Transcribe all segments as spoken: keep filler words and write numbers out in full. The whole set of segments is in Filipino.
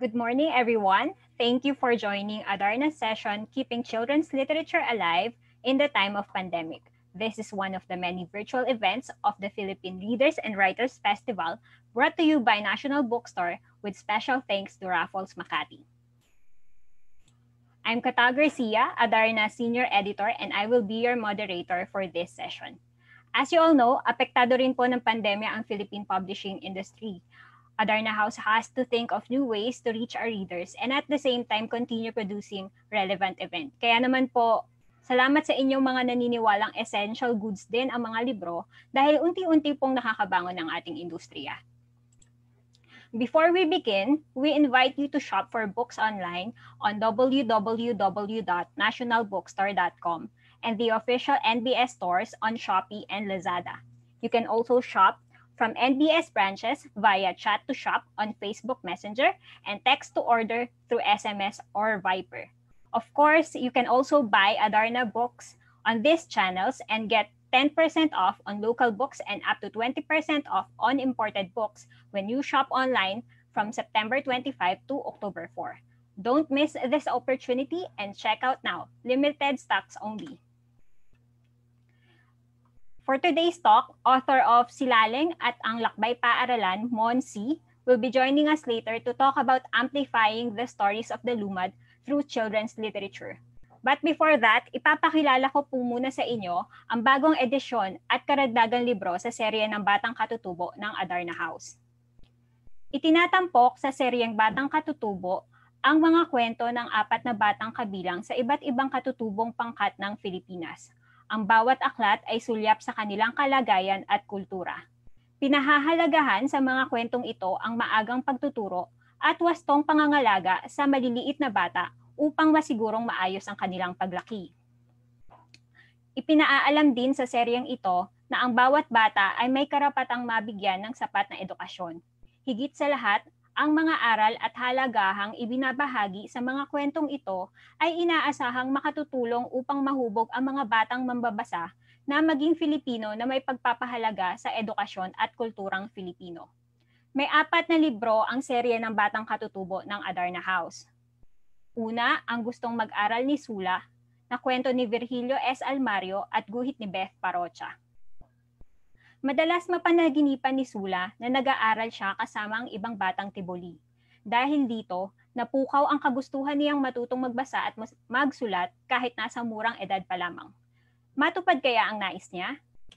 Good morning, everyone. Thank you for joining Adarna's session, Keeping Children's Literature Alive in the Time of Pandemic. This is one of the many virtual events of the Philippine Readers and Writers Festival, brought to you by National Bookstore, with special thanks to Raffles Makati. I'm Kata Garcia, Adarna's Senior Editor, and I will be your moderator for this session. As you all know, apektado rin po ng pandemya ang Philippine publishing industry. Adarna House has to think of new ways to reach our readers and at the same time continue producing relevant event. Kaya naman po, salamat sa inyong mga naniniwalang essential goods din ang mga libro dahil unti-unti pong nakakabangon ng ating industriya. Before we begin, we invite you to shop for books online on w w w dot national bookstore dot com and the official N B S stores on Shopee and Lazada. You can also shop from N B S branches via chat to shop on Facebook Messenger and text to order through S M S or Viper. Of course, you can also buy Adarna books on these channels and get ten percent off on local books and up to twenty percent off on imported books when you shop online from September twenty-fifth to October fourth. Don't miss this opportunity and check out now. Limited stocks only. For today's talk, author of Silaling at Ang Lakbay Paaralan, Mon Sy, will be joining us later to talk about amplifying the stories of the Lumad through children's literature. But before that, ipapakilala ko po muna sa inyo ang bagong edisyon at karagdagang libro sa serye ng Batang Katutubo ng Adarna House. Itinatampok sa seryeng Batang Katutubo ang mga kwento ng apat na batang kabilang sa iba't ibang katutubong pangkat ng Pilipinas. Ang bawat aklat ay sulyap sa kanilang kalagayan at kultura. Pinahahalagahan sa mga kwentong ito ang maagang pagtuturo at wastong pangangalaga sa maliliit na bata upang masigurong maayos ang kanilang paglaki. Ipinaalam din sa seryeng ito na ang bawat bata ay may karapatang mabigyan ng sapat na edukasyon. Higit sa lahat, ang mga aral at halagahang ibinabahagi sa mga kwentong ito ay inaasahang makatutulong upang mahubog ang mga batang mambabasa na maging Filipino na may pagpapahalaga sa edukasyon at kulturang Filipino. May apat na libro ang serye ng Batang Katutubo ng Adarna House. Una, ang Gustong Mag-aral ni Sula, na kwento ni Virgilio S. Almario at guhit ni Beth Parocha. Madalas mapanaginipan ni Sula na nag-aaral siya kasama ang ibang batang tiboli. Dahil dito, napukaw ang kagustuhan niyang matutong magbasa at magsulat kahit nasa murang edad pa lamang. Matupad kaya ang nais niya?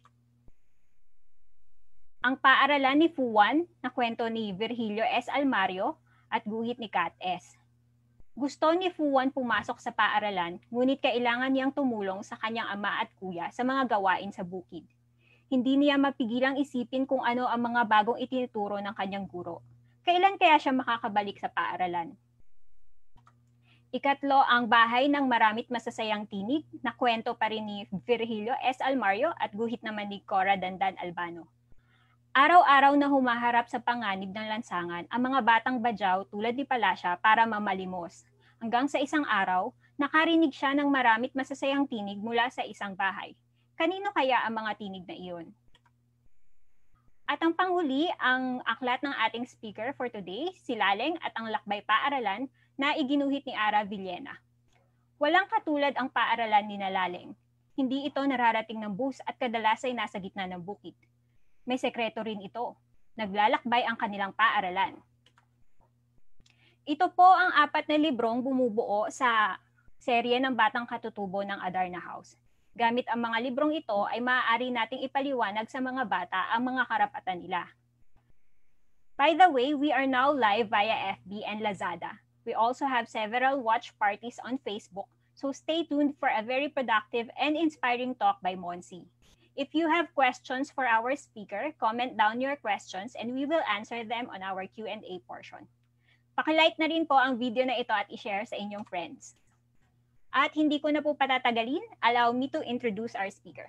Ang Paaralan ni Fuwan na kwento ni Virgilio S. Almario at guhit ni Kat S. Gusto ni Fuwan pumasok sa paaralan, ngunit kailangan niyang tumulong sa kanyang ama at kuya sa mga gawain sa bukid. Hindi niya mapigilang isipin kung ano ang mga bagong itinuturo ng kanyang guro. Kailan kaya siya makakabalik sa paaralan? Ikatlo, ang Bahay ng Maramit Masasayang Tinig na kwento pa rin ni Virgilio S. Almario at guhit naman ni Cora Dandan Albano. Araw-araw na humaharap sa panganib ng lansangan ang mga batang badyaw tulad ni Palasya para mamalimos. Hanggang sa isang araw, nakarinig siya ng maramit masasayang tinig mula sa isang bahay. Kanino kaya ang mga tinig na iyon? At ang panghuli, ang aklat ng ating speaker for today, Silaling at Ang Lakbay Paaralan na iginuhit ni Ara Villena. Walang katulad ang paaralan ni Nalaling. Hindi ito nararating ng bus at kadalas ay nasa gitna ng bukid. May sekreto rin ito. Naglalakbay ang kanilang paaralan. Ito po ang apat na librong bumubuo sa serye ng Batang Katutubo ng Adarna House. Gamit ang mga librong ito ay maaari nating ipaliwanag sa mga bata ang mga karapatan nila. By the way, we are now live via F B and Lazada. We also have several watch parties on Facebook, so stay tuned for a very productive and inspiring talk by Mon Sy. If you have questions for our speaker, comment down your questions and we will answer them on our Q and A portion. Pakilike na rin po ang video na ito at i-share sa inyong friends. At hindi ko na po patatagalin, allow me to introduce our speaker.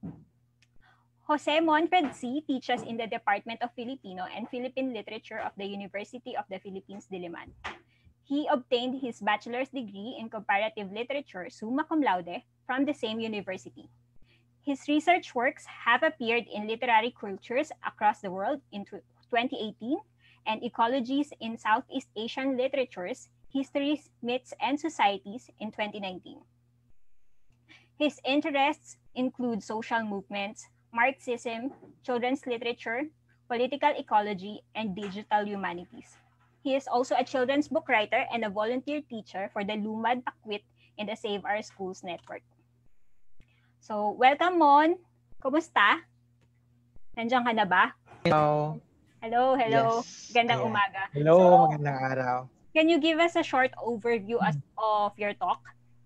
Jose Monfred Sy teaches in the Department of Filipino and Philippine Literature of the University of the Philippines, Diliman. He obtained his bachelor's degree in comparative literature, summa cum laude, from the same university. His research works have appeared in literary cultures across the world in twenty eighteen and Ecologies in Southeast Asian Literatures, Histories, Myths, and Societies in twenty nineteen. His interests include social movements, Marxism, children's literature, political ecology, and digital humanities. He is also a children's book writer and a volunteer teacher for the Lumad Pakwit in the Save Our Schools network. So, welcome, Mon. Kumusta? Nandiyan ka na ba? Hello. Hello, hello. Yes. Gandang Ayan. umaga. Hello, So, magandang araw. can you give us a short overview as, of your talk?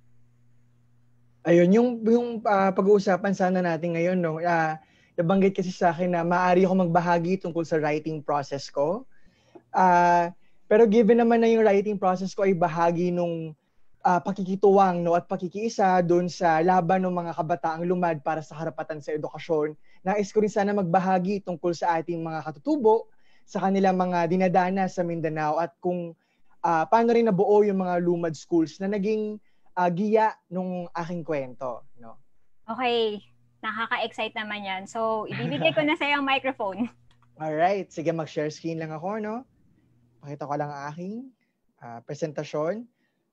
Ayun, yung, yung uh, pag-uusapan sana natin ngayon, no? Uh, nabanggit kasi sa akin na maaari ako magbahagi tungkol sa writing process ko. Uh, pero given naman na yung writing process ko ay bahagi nung uh, pakikituwang, no, at pakikiisa doon sa laban ng mga kabataang lumad para sa karapatan sa edukasyon, nais ko rin sana magbahagi tungkol sa ating mga katutubo, sa kanilang mga dinadana sa Mindanao at kung uh, paano rin nabuo yung mga lumad schools na naging uh, giya nung aking kwento. No? Okay, nakaka-excite naman yan. So, ibibigay ko na sa iyo ang microphone. Alright, sige, mag-share screen lang ako, no? Pakita ko lang ang aking uh, presentasyon.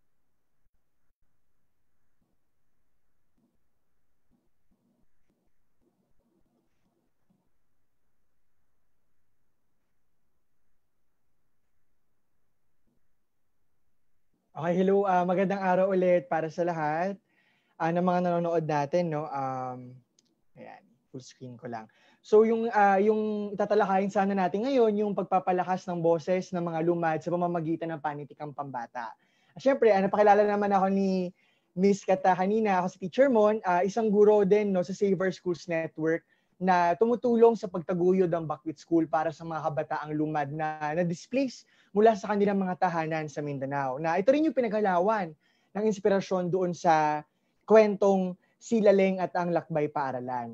Okay, hello. Uh, magandang araw ulit para sa lahat uh, ng mga nanonood natin, no? Um, ayan, full screen ko lang. So yung uh, yung itatalakayin sana natin ngayon yung pagpapalakas ng boses ng mga lumad sa pamamagitan ng panitikang pambata. Siyempre, uh, napakilala naman ako ni Miss Kata kanina, ako si Teacher Mon, uh, isang guro din, no, sa Save Our Schools Network na tumutulong sa pagtaguyod ng Bakwit School para sa mga kabataang lumad na na-displace mula sa kanilang mga tahanan sa Mindanao. Na ito rin yung pinaghalawan ng inspirasyon doon sa kwentong Silaleng at ang Lakbay Paaralan.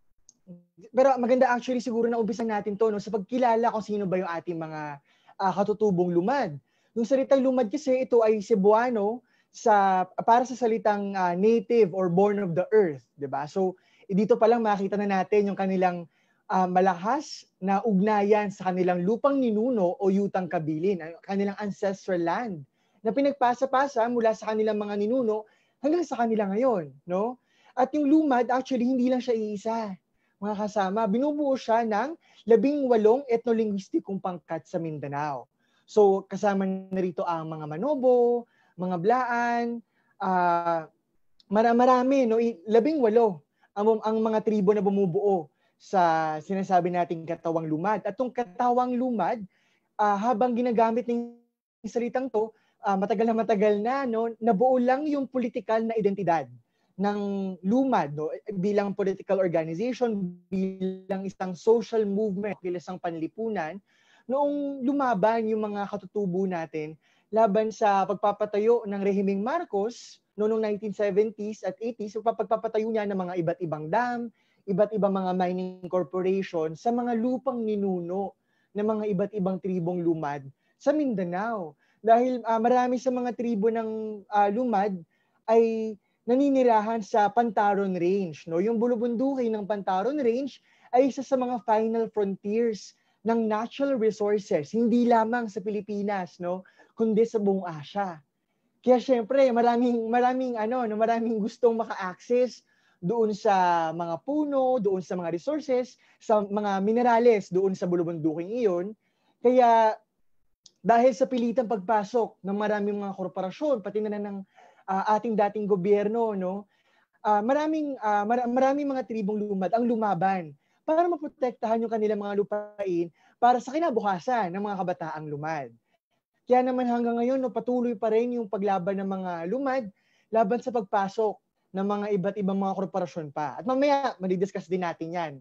Pero maganda actually siguro na umpisan natin to, no, sa pagkilala kung sino ba yung ating mga uh, katutubong lumad. Yung salitang lumad kasi ito ay Cebuano sa para sa salitang uh, native or born of the earth, 'di ba? So dito pa lang makita na natin yung kanilang uh, malakas na ugnayan sa kanilang lupang ninuno o yutang kabilin, kanilang ancestral land na pinagpasa-pasa mula sa kanilang mga ninuno hanggang sa kanila ngayon, no? At yung lumad actually hindi lang siya iisa. Mga kasama, binubuo siya ng labing walong etnolinguistikong pangkat sa Mindanao. So kasama na rito ang mga Manobo, mga Blaan, uh, marami, no? labing walo ang, ang mga tribo na bumubuo sa sinasabi nating katawang lumad. At itong katawang lumad, uh, habang ginagamit ng salitang to, uh, matagal na matagal na, no? nabuo lang yung political na identidad ng lumad, no, bilang political organization, bilang isang social movement, bilang isang panlipunan, noong lumaban yung mga katutubo natin laban sa pagpapatayo ng rehimeng Marcos noong nineteen seventies at eighties, pagpapatayo niya ng mga iba't ibang dam, iba't ibang mga mining corporation sa mga lupang ninuno ng mga iba't ibang tribong lumad sa Mindanao. Dahil uh, marami sa mga tribo ng uh, lumad ay naninirahan sa Pantaron Range. No? Yung bulubundukin ng Pantaron Range ay isa sa mga final frontiers ng natural resources, hindi lamang sa Pilipinas, no? kundi sa buong Asia. Kaya syempre, maraming, maraming, ano, no? maraming gustong maka-access doon sa mga puno, doon sa mga resources, sa mga minerales doon sa bulubunduking iyon. Kaya dahil sa pilitang pagpasok ng maraming mga korporasyon, pati na ng Uh, ating dating gobyerno, no, uh, maraming uh, mar- maraming mga tribong lumad ang lumaban para maprotektahan yung kanilang mga lupain para sa kinabukasan ng mga kabataang lumad. Kaya naman hanggang ngayon, no, patuloy pa rin yung paglaban ng mga lumad laban sa pagpasok ng mga iba't ibang mga korporasyon pa. At mamaya, madidiscuss din natin yan.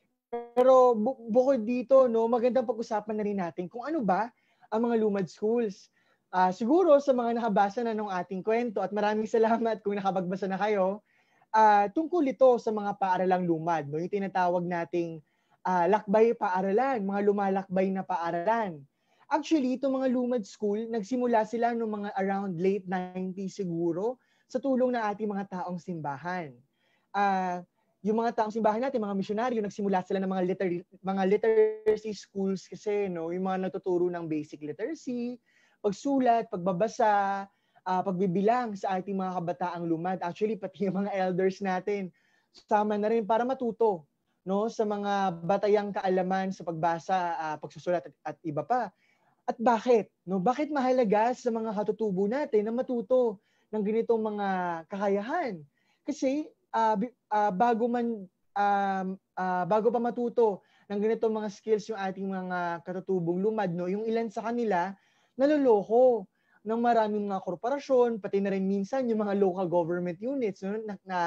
Pero bu- bukod dito, no, magandang pag-usapan na rin natin kung ano ba ang mga lumad schools. Uh, siguro sa mga nakabasa na ng ating kwento at maraming salamat kung nakapagbasa na kayo, uh, tungkol ito sa mga paaralang lumad, no? Yung tinatawag nating uh, lakbay paaralan, mga lumalakbay na paaralan. Actually, itong mga lumad school, nagsimula sila noong mga around late nineties siguro sa tulong ng ating mga taong simbahan. Uh, yung mga taong simbahan natin, mga misyonaryo, nagsimula sila ng mga liter mga literacy schools kasi, no, yung mga natuturo ng basic literacy, pagsulat, pagbabasa, uh, pagbibilang sa ating mga kabataang lumad. Actually, pati yung mga elders natin, sama na rin para matuto, no, sa mga batayang kaalaman sa pagbasa, uh, pagsusulat at, at iba pa. At bakit? No, bakit mahalaga sa mga katutubo natin na matuto ng ganitong mga kakayahan? Kasi uh, uh, bago man uh, uh, bago pa matuto ng ganitong mga skills yung ating mga katutubong lumad, no, yung ilan sa kanila naloloko ng maraming mga korporasyon, pati na rin minsan yung mga local government units, no, na, na,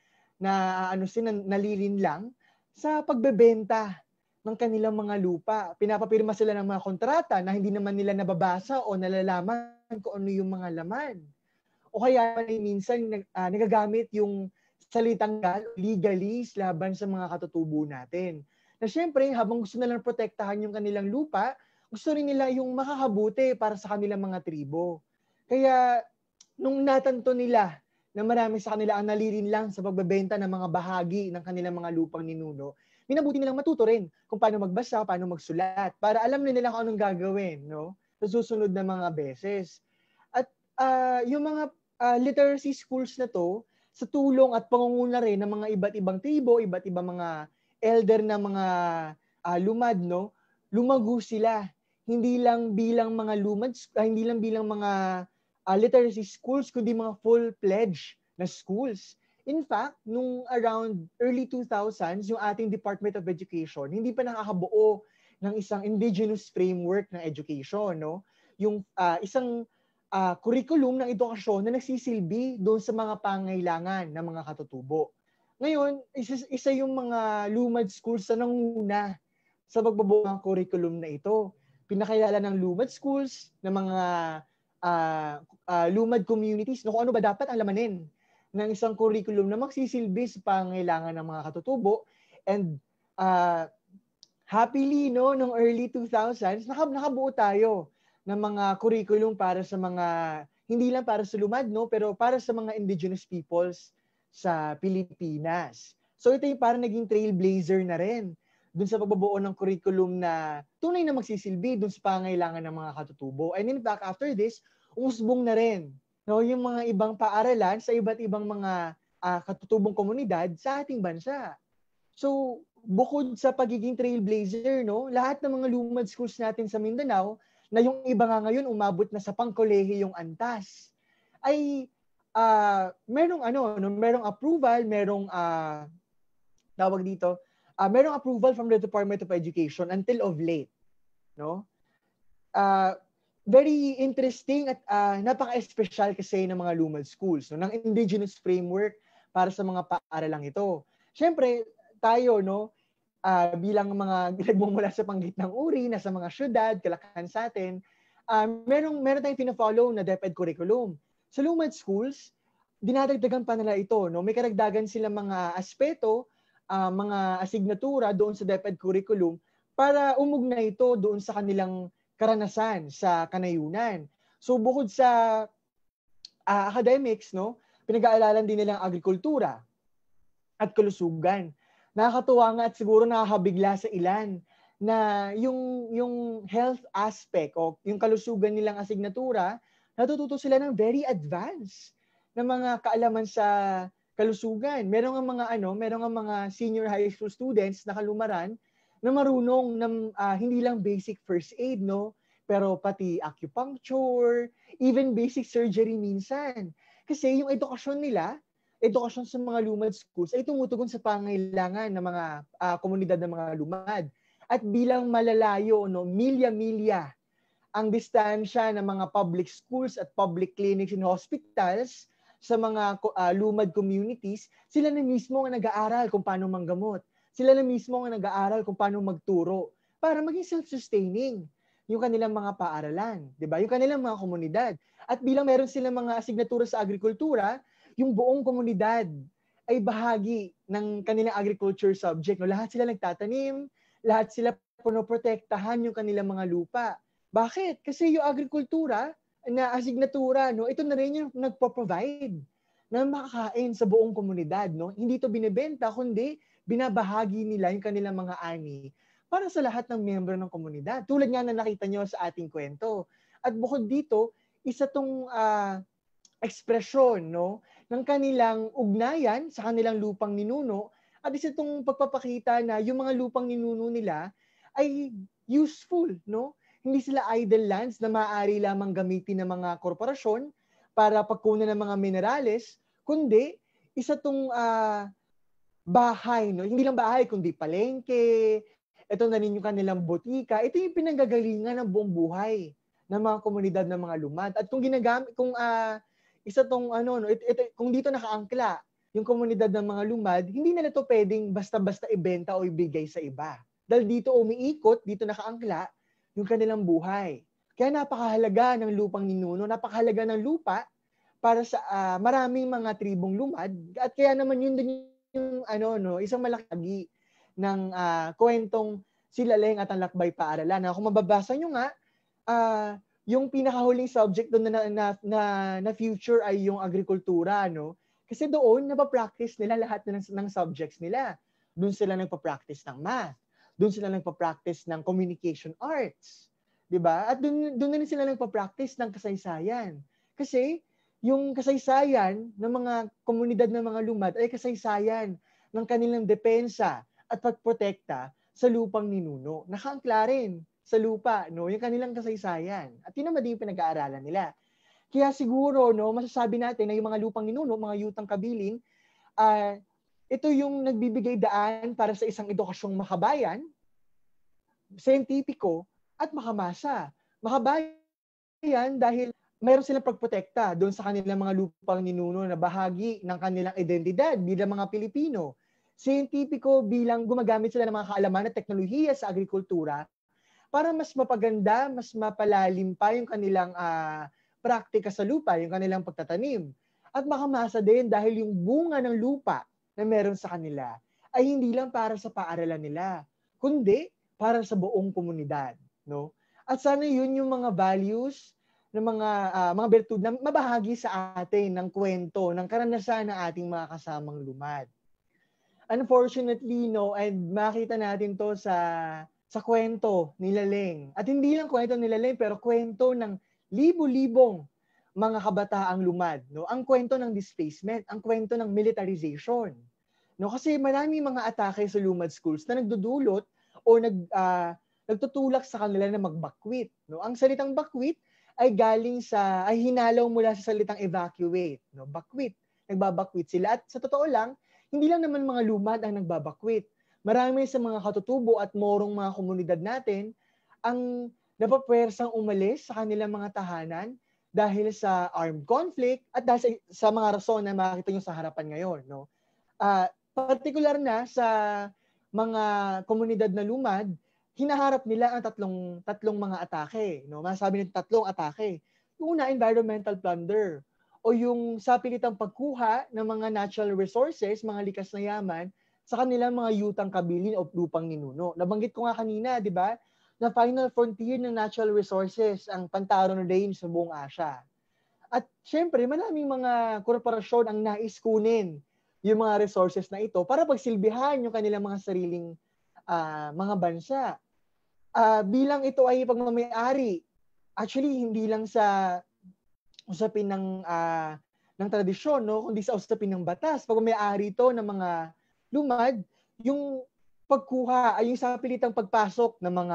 na ano sila, nalilin lang sa pagbebenta ng kanilang mga lupa. Pinapapirma sila ng mga kontrata na hindi naman nila nababasa o nalalaman kung ano yung mga laman. O kaya minsan uh, nagagamit yung salitang legalese laban sa mga katutubo natin. Na syempre, habang gusto nilang protektahan yung kanilang lupa, gusto rin nila yung makakabuti para sa kanilang mga tribo. Kaya, nung natanto nila na marami sa kanila ang nalirin lang sa pagbebenta ng mga bahagi ng kanilang mga lupang ninuno, minabuti nilang matuto rin kung paano magbasa, paano magsulat, para alam nila kung anong gagawin, no, sa susunod na mga beses. At uh, yung mga uh, literacy schools na to, sa tulong at pangunguna rin ng mga iba't ibang tribo, iba't ibang mga elder na mga uh, lumad, no, lumago sila. Hindi lang bilang mga lumad, uh, hindi lang bilang mga uh, literacy schools, kundi mga full-fledged na schools. In fact, nung around early two thousands, yung ating Department of Education, hindi pa nakakabuo ng isang indigenous framework ng education, no? Yung uh, isang uh, curriculum ng edukasyon na nagsisilbi doon sa mga pangailangan ng mga katutubo. Ngayon, isa, isa yung mga lumad schools na nanguna sa pagbabuo ng curriculum na ito. Pinakilala ng lumad schools, ng mga uh, uh, lumad communities, no, kung ano ba dapat alamanin ng isang curriculum na magsisilbi sa pangailangan ng mga katutubo. And uh, happily, no, noong early two thousands, nakabuo tayo ng mga curriculum para sa mga, hindi lang para sa lumad, no, pero para sa mga indigenous peoples sa Pilipinas. So ito yung parang naging trailblazer na rin dun sa pagbabuo ng curriculum na tunay na magsisilbi dun sa pangailangan ng mga katutubo. And in fact, after this, umusbong na rin, no, yung mga ibang paaralan sa iba't ibang mga uh, katutubong komunidad sa ating bansa. So, bukod sa pagiging trailblazer, no, lahat ng mga lumad schools natin sa Mindanao, na yung iba nga ngayon umabot na sa pangkolehiyong antas, ay uh, merong ano, no, merong approval, merong uh, tawag dito, uh, merong approval from the Department of Education until of late, no? Uh, very interesting at uh, napaka-espesyal kasi ng mga lumad schools, no, ng indigenous framework para sa mga paaralang ito. Siyempre, tayo, no, uh, bilang mga nagmumula sa panggitnang uri, na sa mga syudad, kalakahan sa atin, uh, merong, meron tayong pina-follow na DepEd curriculum. Sa lumad schools, dinadagdagan pa nila ito, no? May karagdagan silang mga aspeto, uh, mga asignatura doon sa DepEd curriculum para umugnay ito doon sa kanilang karanasan sa kanayunan. So bukod sa uh, academics, no, pinag-aaralan din nilang agrikultura at kalusugan. Nakakatuwa nga at siguro nakakabigla sa ilan na yung yung health aspect o yung kalusugan nilang asignatura, natututo sila ng very advanced na mga kaalaman sa kalusugan. Meron nga mga ano, meron nga mga senior high school students na kalumaran na marunong ng uh, hindi lang basic first aid, no, pero pati acupuncture, even basic surgery minsan. Kasi yung edukasyon nila, edukasyon sa mga lumad schools ay tumutugon sa pangailangan ng mga uh, komunidad ng mga lumad. At bilang malalayo, no, milya-milya ang distansya ng mga public schools at public clinics and hospitals sa mga uh, lumad communities, sila na mismo ang nag-aaral kung paano manggamot. Sila na mismo ang nag-aaral kung paano magturo para maging self-sustaining yung kanilang mga paaralan, di ba? Yung kanilang mga komunidad. At bilang meron silang mga asignatura sa agrikultura, yung buong komunidad ay bahagi ng kanilang agriculture subject. No? Lahat sila nagtatanim, lahat sila pinoprotektahan yung kanilang mga lupa. Bakit? Kasi yung agrikultura na asignatura, no, ito na rin yung nagpo-provide na makakain sa buong komunidad, no? Hindi ito binebenta, kundi binabahagi nila yung kanilang mga ani para sa lahat ng miyembro ng komunidad. Tulad nga na nakita nyo sa ating kwento. At bukod dito, isa tong uh, ekspresyon, no, ng kanilang ugnayan sa kanilang lupang ninuno, at isa itong pagpapakita na yung mga lupang ninuno nila ay useful, no? Hindi sila idle lands na maaari lamang gamitin ng mga korporasyon para pagkunan ng mga minerales, kundi isa itong uh, bahay, no? Hindi lang bahay, kundi palengke, ito na rin yung kanilang botika. Ito yung pinanggagalingan ng buong buhay ng mga komunidad ng mga Lumad. At kung ginagamit, kung uh, isa tong ano, no, ito, ito, kung dito nakaangkla yung komunidad ng mga Lumad, hindi na ito pwedeng basta-basta ibenta o ibigay sa iba. Dahil dito umiikot, dito nakaangkla yung kanilang buhay. Kaya napakahalaga ng lupang ninuno, napakahalaga ng lupa para sa uh, maraming mga tribong Lumad. At kaya naman yun din yung ano, no, isang malaki ng uh, kwentong Sila Leng at ang Lakbay Paaralan. Na kung mababasa nyo nga, uh, yung pinakahuling subject doon na, na, na, na future ay yung agrikultura, no? Kasi doon, napapractice nila lahat ng, ng subjects nila. Doon sila nagpa-practice ng math. Doon sila nagpa-practice ng communication arts. Diba? At doon, doon na rin sila nagpa-practice ng kasaysayan. Kasi, yung kasaysayan ng mga komunidad ng mga Lumad ay kasaysayan ng kanilang depensa at pagprotekta sa lupang ninuno. Nakaangkla rin sa lupa, no, yung kanilang kasaysayan. At yun naman din yung pinag-aaralan nila. Kaya siguro, no, masasabi natin na yung mga lupang ninuno, mga yutang kabilin, uh, ito yung nagbibigay daan para sa isang edukasyong makabayan, siyentipiko, at makamasa. Makabayan dahil mayroon silang pagprotekta doon sa kanilang mga lupang ninuno na bahagi ng kanilang identidad bilang mga Pilipino. Siyentipiko bilang gumagamit sila ng mga kaalaman at teknolohiya sa agrikultura para mas mapaganda, mas mapalalim pa yung kanilang uh, praktika sa lupa, yung kanilang pagtatanim. At makamasa din dahil yung bunga ng lupa na meron sa kanila ay hindi lang para sa paaralan nila, kundi para sa buong komunidad. No? At sana yun yung mga values, ng mga uh, mga bertud na mabahagi sa atin ng kwento, ng karanasan ng ating mga kasamang Lumad. Unfortunately, no, and makita natin to sa sa kwento ni Leng. At hindi lang kwento ni Leng, pero kwento ng libo-libong mga kabataang Lumad, no? Ang kwento ng displacement, ang kwento ng militarization. No, kasi maraming mga atake sa Lumad schools na nagdudulot o nag uh, nagtutulak sa kanila na magbakwit, no? Ang salitang bakwit ay galing sa, ay hinalaw mula sa salitang evacuate, no? Bakwit. Nagbabakwit sila. At sa totoo lang, hindi lang naman mga Lumad ang nagbabakwit. Marami sa mga katutubo at morong mga komunidad natin ang napapwersang umalis sa kanilang mga tahanan dahil sa armed conflict at dahil sa, sa mga rason na makikita nyo sa harapan ngayon. No? Uh, particular na sa mga komunidad na Lumad, hinaharap nila ang tatlong tatlong mga atake, no? Masasabi nito tatlong atake. Yung una, environmental plunder o yung sapilitang pagkuha ng mga natural resources, mga likas na yaman sa kanilang mga yutang kabilin o lupang ninuno. Nabanggit ko nga kanina, 'di ba? Na final frontier ng natural resources ang Pantaron Range sa buong Asia. At syempre, maraming mga korporasyon ang nais kunin yung mga resources na ito para pagsilbihan yung kanilang mga sariling Uh, mga bansa. Uh, bilang ito ay pagmamayari, actually hindi lang sa usapin ng uh, ng tradisyon, no, kundi sa usapin ng batas. Pagmamayari ito ng mga Lumad, yung pagkuha ay yung sapilitang pagpasok ng mga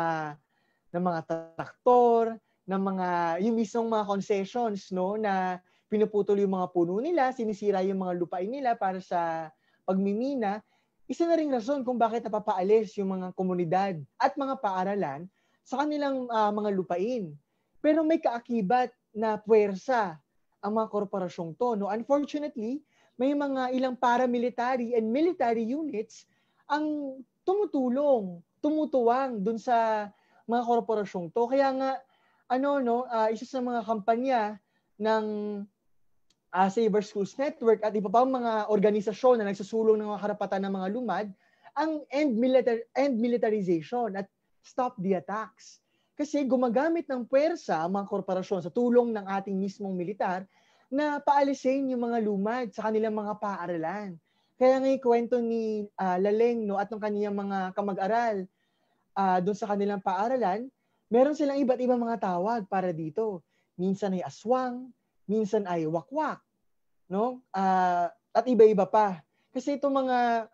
ng mga traktor, ng mga yung mismong mga concessions, no, na pinuputol yung mga puno nila, sinisira yung mga lupain nila para sa pagmimina. Isa na ring rason kung bakit napapaalis yung mga komunidad at mga paaralan sa kanilang uh, mga lupain. Pero may kaakibat na puwersa ang mga korporasyong to. No? Unfortunately, may mga ilang paramilitary and military units ang tumutulong, tumutuwang dun sa mga korporasyong to. Kaya nga, ano, no, uh, isa sa mga kampanya ng Uh, Saber Schools Network at iba pang mga organisasyon na nagsusulong ng mga karapatan ng mga Lumad ang end, militar- end militarization at stop the attacks. Kasi gumagamit ng puwersa ang mga korporasyon sa tulong ng ating mismong militar na paalisin yung mga Lumad sa kanilang mga paaralan. Kaya nga yung kwento ni uh, Laleng, no, at ng kaniyang mga kamag-aral uh, doon sa kanilang paaralan, meron silang iba't ibang mga tawag para dito. Minsan ay aswang, minsan ay wakwak, no? Uh, at iba-iba pa. Kasi itong mga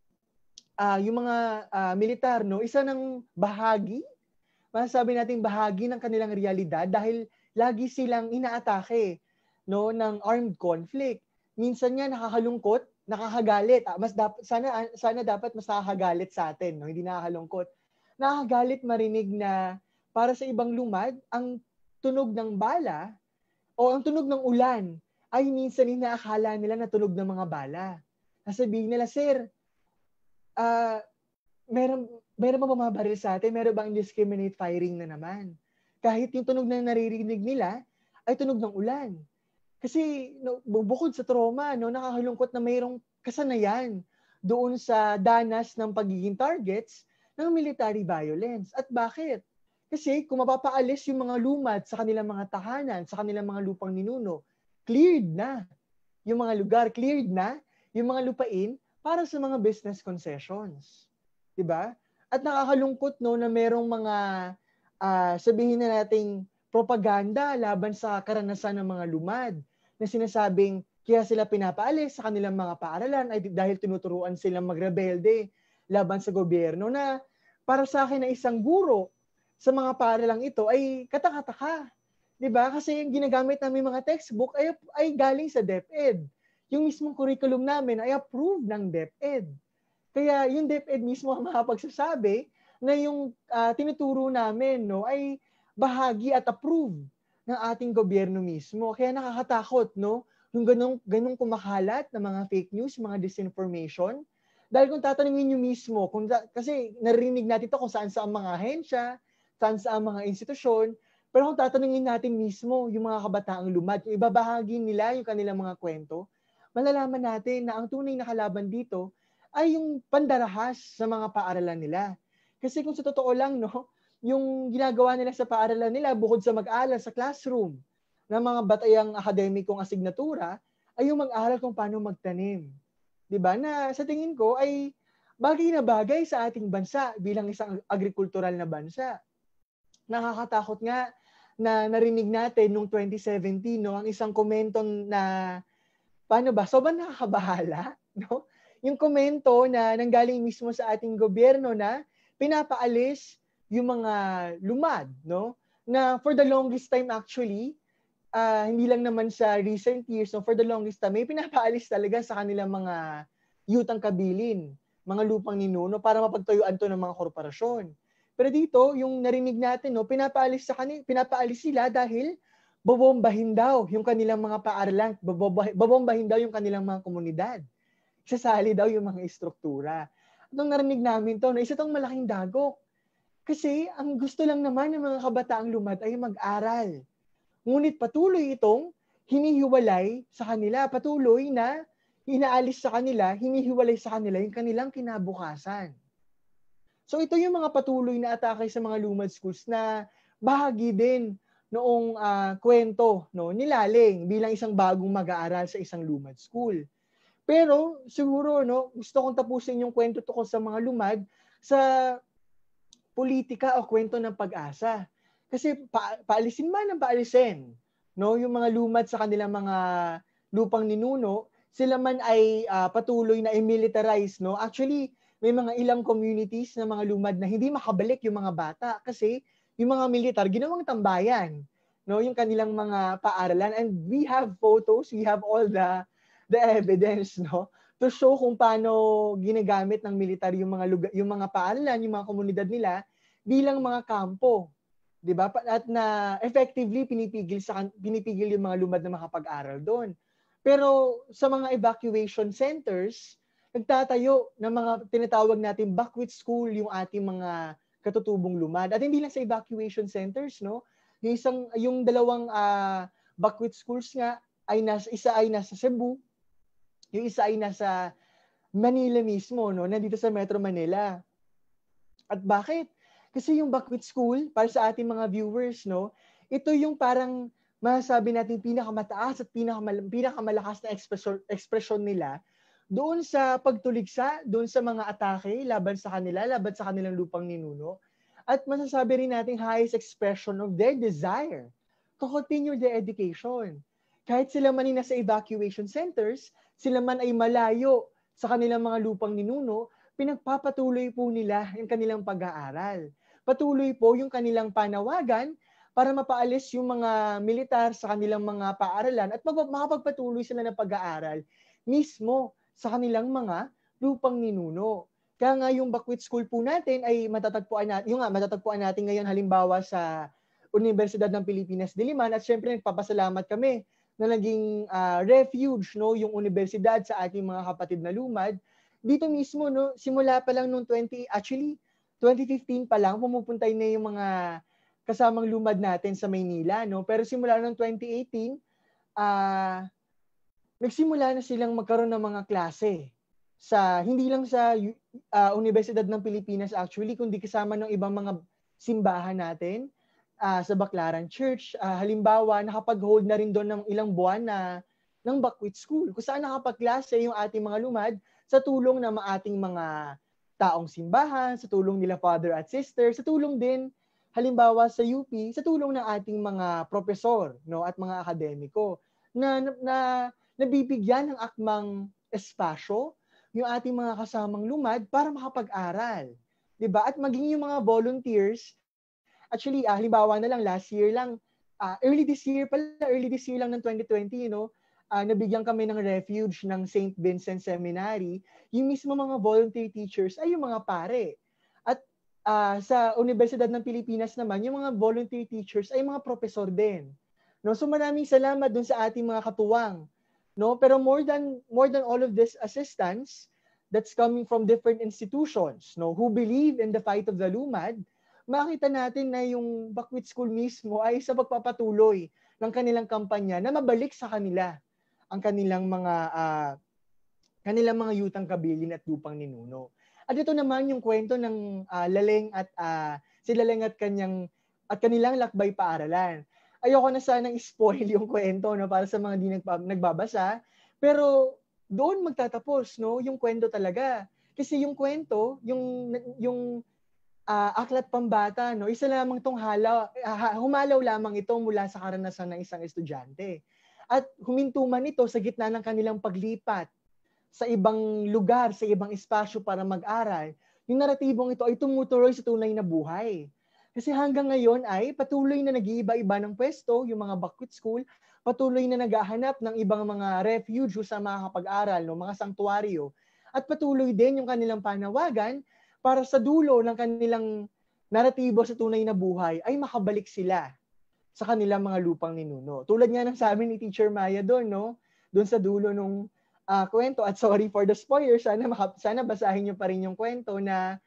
uh, yung mga uh, militar, no, isa ng bahagi, masasabi natin bahagi ng kanilang realidad dahil lagi silang inaatake, no, ng armed conflict. Minsan nga nakakalungkot, nakakagalit. Ah, mas dapat sana sana dapat mas nakakagalit sa atin, no, hindi nakakalungkot. Nakakagalit marinig na para sa ibang Lumad, ang tunog ng bala o ang tunog ng ulan ay minsan inaakala nila na tunog ng mga bala. Sasabihin nila, sir, ah, uh, meron meron ba bumabaril sa atin? Meron bang indiscriminate firing na naman? Kahit yung tunog na naririnig nila ay tunog ng ulan. Kasi no, bukod sa trauma, no, nakakalungkot na mayroong kasanayan doon sa danas ng pagiging targets ng military violence. At bakit? Kasi kung mapapaalis yung mga Lumad sa kanilang mga tahanan, sa kanilang mga lupang ninuno, cleared na yung mga lugar, cleared na yung mga lupain para sa mga business concessions. Diba? At nakakalungkot, no, na merong mga uh, sabihin na nating propaganda laban sa karanasan ng mga Lumad na sinasabing kaya sila pinapaalis sa kanilang mga paaralan ay dahil tinuturuan silang magrebelde laban sa gobyerno, na para sa akin na isang guro sa mga paaralang ito ay katakataka. Diba? Kasi yung ginagamit namin mga textbook ay, ay galing sa DepEd. Yung mismong curriculum namin ay approved ng DepEd. Kaya yung DepEd mismo ang makapagsasabi na yung uh, tinuturo namin, no, ay bahagi at approved ng ating gobyerno mismo. Kaya nakakatakot, no, yung ganung ganung kumakalat na mga fake news, mga disinformation. Dahil kung tatanungin nyo mismo, kung, kasi narinig natin ito kung saan saan mga ahensya, saan saan mga institusyon, pero kung tatanungin natin mismo yung mga kabataang Lumad, kung ibabahagi nila yung kanilang mga kwento, malalaman natin na ang tunay na kalaban dito ay yung pandarahas sa mga paaralan nila. Kasi kung sa totoo lang, no, yung ginagawa nila sa paaralan nila, bukod sa mag-aaral sa classroom ng mga batayang akademikong asignatura, ay yung mag-aaral kung paano magtanim. Diba? Na sa tingin ko ay bagay na bagay sa ating bansa bilang isang agrikultural na bansa. Nakakatakot nga na narinig natin noong twenty seventeen, no, ang isang komento na, paano ba, sobrang nakakabahala, no? Yung komento na nanggaling mismo sa ating gobyerno na pinapaalis yung mga Lumad, no? Na for the longest time actually, uh, hindi lang naman sa recent years, no, for the longest time, may pinapaalis talaga sa kanilang mga yutang kabilin, mga lupang ninuno para mapagtayuan to ng mga korporasyon. Pero dito, yung narinig natin, no, pinapaalis sa kanila, pinapaalis sila dahil bobombahin daw yung kanilang mga paaralan, bobombahin daw yung kanilang mga komunidad. Sasali daw yung mga istruktura. At nung narinig namin to, no, isa tong malaking dagok. Kasi ang gusto lang naman ng mga kabataang Lumad ay mag-aral. Ngunit patuloy itong hinihiwalay sa kanila, patuloy na inaalis sa kanila, hinihiwalay sa kanila yung kanilang kinabukasan. So ito yung mga patuloy na atake sa mga Lumad schools na bahagi din noong uh, kwento, no, ni Laleng bilang isang bagong mag-aaral sa isang Lumad school. Pero siguro, no, gusto kong tapusin yung kwento tungkol sa mga Lumad sa politika o kwento ng pag-asa. Kasi pa- paalisin man ang paalisin, no, yung mga Lumad sa kanilang mga lupang ninuno, sila man ay uh, patuloy na i-militarize, no. Actually, may mga ilang communities na mga Lumad na hindi makabalik yung mga bata kasi yung mga militar ginawang tambayan, no, yung kanilang mga paaralan. And we have photos, we have all the the evidence, no, to show kung paano ginagamit ng militar yung mga lugar, yung mga paaralan, yung mga komunidad nila bilang mga kampo, 'di ba? At na effectively pinipigil sa pinipigil yung mga Lumad na makapag-aral doon. Pero sa mga evacuation centers, nagtatayo ng mga tinatawag natin backwit school yung ating mga katutubong Lumad. At hindi lang sa evacuation centers, no? Yung isang yung dalawang uh, backwit schools nga ay nasa isa ay nasa Cebu, yung isa ay nasa Manila mismo, no? Nandito sa Metro Manila. At bakit? Kasi yung backwit school, para sa ating mga viewers, no, ito yung parang masasabi natin pinakamataas at pinakamal- pinakamalakas na ekspresyon, ekspresyon nila doon sa pagtuligsa, doon sa mga atake laban sa kanila, laban sa kanilang lupang ninuno. At masasabi rin natin highest expression of their desire to continue their education. Kahit sila man ay nasa evacuation centers, sila man ay malayo sa kanilang mga lupang ninuno, pinagpapatuloy po nila yung kanilang pag-aaral. Patuloy po yung kanilang panawagan para mapaalis yung mga militar sa kanilang mga paaralan at makapagpatuloy sila ng pag-aaral mismo sa kanilang mga lupang ninuno. Kaya nga yung Bakwit School po natin ay matatagpuan natin, yung nga matatagpuan natin ngayon halimbawa sa Universidad ng Pilipinas Diliman at syempre nagpapasalamat kami na naging uh, refuge no yung universidad sa ating mga kapatid na Lumad. Dito mismo no simula pa lang nung twenty actually twenty fifteen pa lang pumupunta na yung mga kasamang Lumad natin sa Maynila no pero simula nung twenty eighteen ah uh, nagsimula na silang magkaroon ng mga klase sa hindi lang sa uh, Universidad ng Pilipinas actually kundi kasama ng ibang mga simbahan natin. Uh, sa Baclaran Church, uh, halimbawa, nakapag-hold na rin doon ng ilang buwan na ng Bakwit School, kung saan nakapagklase yung ating mga Lumad sa tulong ng ating mga taong simbahan, sa tulong nila father at sister, sa tulong din, halimbawa sa U P, sa tulong ng ating mga profesor no, at mga akademiko na, na, na nabibigyan ng akmang espasyo yung ating mga kasamang Lumad para makapag-aral. Diba? At maging yung mga volunteers. Actually, uh, halimbawa na lang, last year lang, uh, early this year pala, early this year lang ng twenty twenty, you know, uh, nabigyan kami ng refuge ng Saint Vincent Seminary. Yung mismo mga volunteer teachers ay yung mga pare. At uh, sa Universidad ng Pilipinas naman, yung mga volunteer teachers ay mga profesor din. No? So maraming salamat dun sa ating mga katuwang. No? Pero more than, more than all of this assistance that's coming from different institutions no? Who believe in the fight of the Lumad, makita natin na yung Bakwit School mismo ay sa pagpapatuloy ng kanilang kampanya na mabalik sa kanila ang kanilang mga uh, kanilang mga yutang kabilin at lupang ninuno. At ito naman yung kwento ng uh, Laleng at uh, si Laleng at kanyang at kanilang lakbay paaralan. Ayoko na sanang spoil yung kwento no para sa mga di nagbabasa, pero doon magtatapos no yung kwento talaga. Kasi yung kwento, yung yung Uh, Aklat Pambata, no? Isa lamang tong halaw, uh, humalaw lamang ito mula sa karanasan ng isang estudyante. At huminto man ito sa gitna ng kanilang paglipat sa ibang lugar, sa ibang espasyo para mag-aral, yung naratibong ito ay tumutuloy sa tunay na buhay. Kasi hanggang ngayon ay patuloy na nag-iiba-iba ng pwesto, yung mga Bakwit School, patuloy na naghahanap ng ibang mga refuge sa mga kapag-aral, no? Mga sanktuaryo. At patuloy din yung kanilang panawagan para sa dulo ng kanilang naratibo sa tunay na buhay ay makabalik sila sa kanilang mga lupang ninuno. Tulad nga ng sabi ni Teacher Maya doon, no? Doon sa dulo nung uh, kwento, at sorry for the spoiler, sana, sana basahin niyo pa rin yung kwento na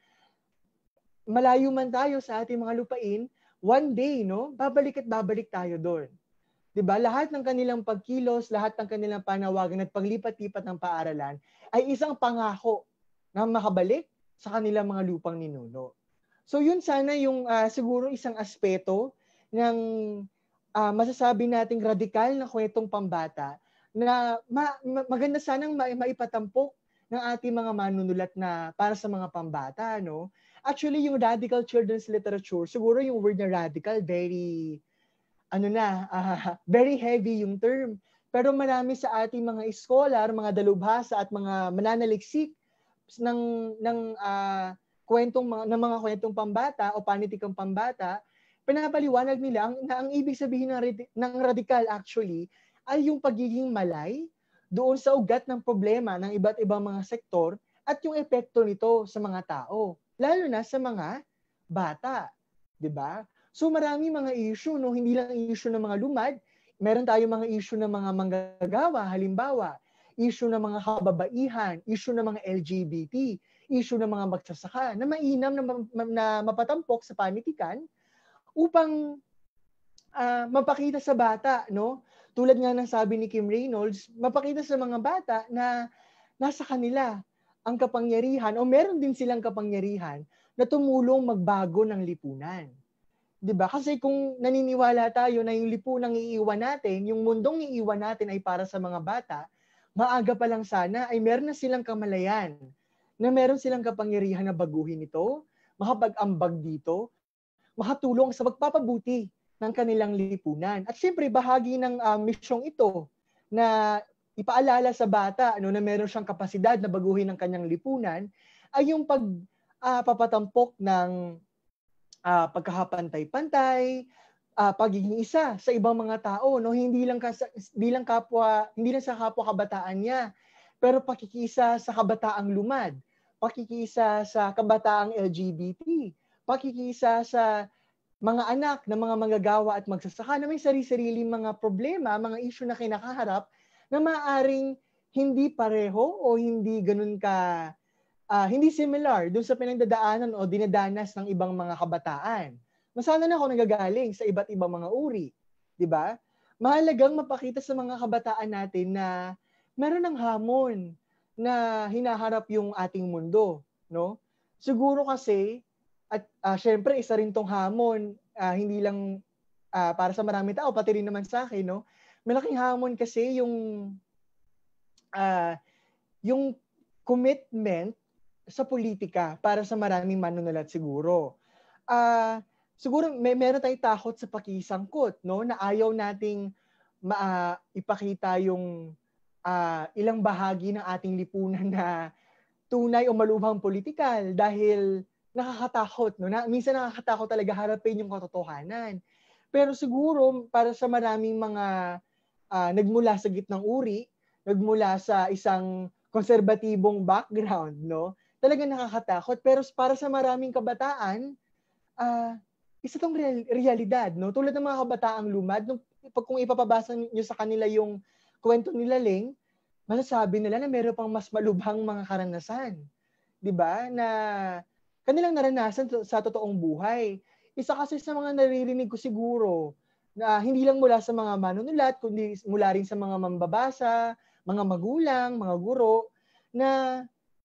malayo man tayo sa ating mga lupain, one day, no? Babalik at babalik tayo doon. Diba? Lahat ng kanilang pagkilos, lahat ng kanilang panawagan at paglipat-lipat ng paaralan ay isang pangako na makabalik sa kanilang mga lupang ninuno. So yun sana yung uh, siguro isang aspeto ng uh, masasabi nating radikal na kwentong pambata na ma- ma- maganda sanang ma- maipatampok ng ating mga manunulat na para sa mga pambata. No? Actually, yung radical children's literature, siguro yung word na radical, very, ano na, uh, very heavy yung term. Pero marami sa ating mga scholar, mga dalubhasa at mga mananaliksik ng ng uh, kwentong mga ng mga kwentong pambata o panitikang pambata, pinapaliwanag nila ang, na ang ibig sabihin ng, ng radical actually ay yung pagiging malay doon sa ugat ng problema ng iba't ibang mga sektor at yung epekto nito sa mga tao, lalo na sa mga bata, 'di ba? So marami mga issue, no, hindi lang issue ng mga Lumad, meron tayong mga issue ng mga manggagawa, halimbawa issue ng mga kababaihan, issue ng mga L G B T, issue ng mga magsasaka na mainam na, na mapatampok sa panitikan upang uh, mapakita sa bata, no? Tulad nga ng sabi ni Kim Reynolds, mapakita sa mga bata na nasa kanila ang kapangyarihan o meron din silang kapangyarihan na tumulong magbago ng lipunan. 'Di ba? Kasi kung naniniwala tayo na yung lipunang iiwan natin, yung mundong iiwan natin ay para sa mga bata, maaga pa lang sana ay meron na silang kamalayan, na meron silang kapangyarihan na baguhin ito, makapag-ambag dito, makatulong sa pagpapabuti ng kanilang lipunan. At siyempre, bahagi ng uh, misyong ito na ipaalala sa bata ano, na meron siyang kapasidad na baguhin ang kanyang lipunan ay yung pag uh, papatampok ng uh, pagkakapantay-pantay, uh, pagiging isa sa ibang mga tao, no, hindi lang ka, hindi lang kapwa, hindi lang sa kapwa kabataan niya, pero pakikisa sa kabataang lumad, pakikisa sa kabataang L G B T, pakikisa sa mga anak ng mga manggagawa at magsasaka na may sarili-sariling mga problema, mga issue na kinakaharap na maaaring hindi pareho o hindi ganun ka Uh, hindi similar dun sa pinagdadaanan o dinadanas ng ibang mga kabataan. Masana na ako nagagaling sa iba't ibang mga uri. Di ba? Mahalagang mapakita sa mga kabataan natin na meron ng hamon na hinaharap yung ating mundo. No? Siguro kasi, at uh, syempre isa rin tong hamon, uh, hindi lang uh, para sa maraming tao, pati rin naman sa akin, no? Malaking hamon kasi yung uh, yung commitment sa politika para sa maraming manunulat siguro. Uh, siguro may meron tayong takot sa pakisangkot, no? Na ayaw nating ma- uh, ipakita yung uh, ilang bahagi ng ating lipunan na tunay o malubhang politikal dahil nakakatakot, no? Na, minsan nakakatakot talaga harapin yung katotohanan. Pero siguro para sa maraming mga uh, nagmula sa gitnang uri, nagmula sa isang konserbatibong background, no? Talagang nakakatakot. Pero para sa maraming kabataan, uh, isa tong real, realidad. No? Tulad ng mga kabataang lumad, nung, pag kung ipapabasa niyo sa kanila yung kwento nila, Ling, masasabi nila na meron pang mas malubhang mga karanasan. Diba? Na kanilang naranasan sa totoong buhay. Isa kasi sa mga naririnig ko siguro, na hindi lang mula sa mga manunulat, kundi mula rin sa mga mambabasa, mga magulang, mga guro, na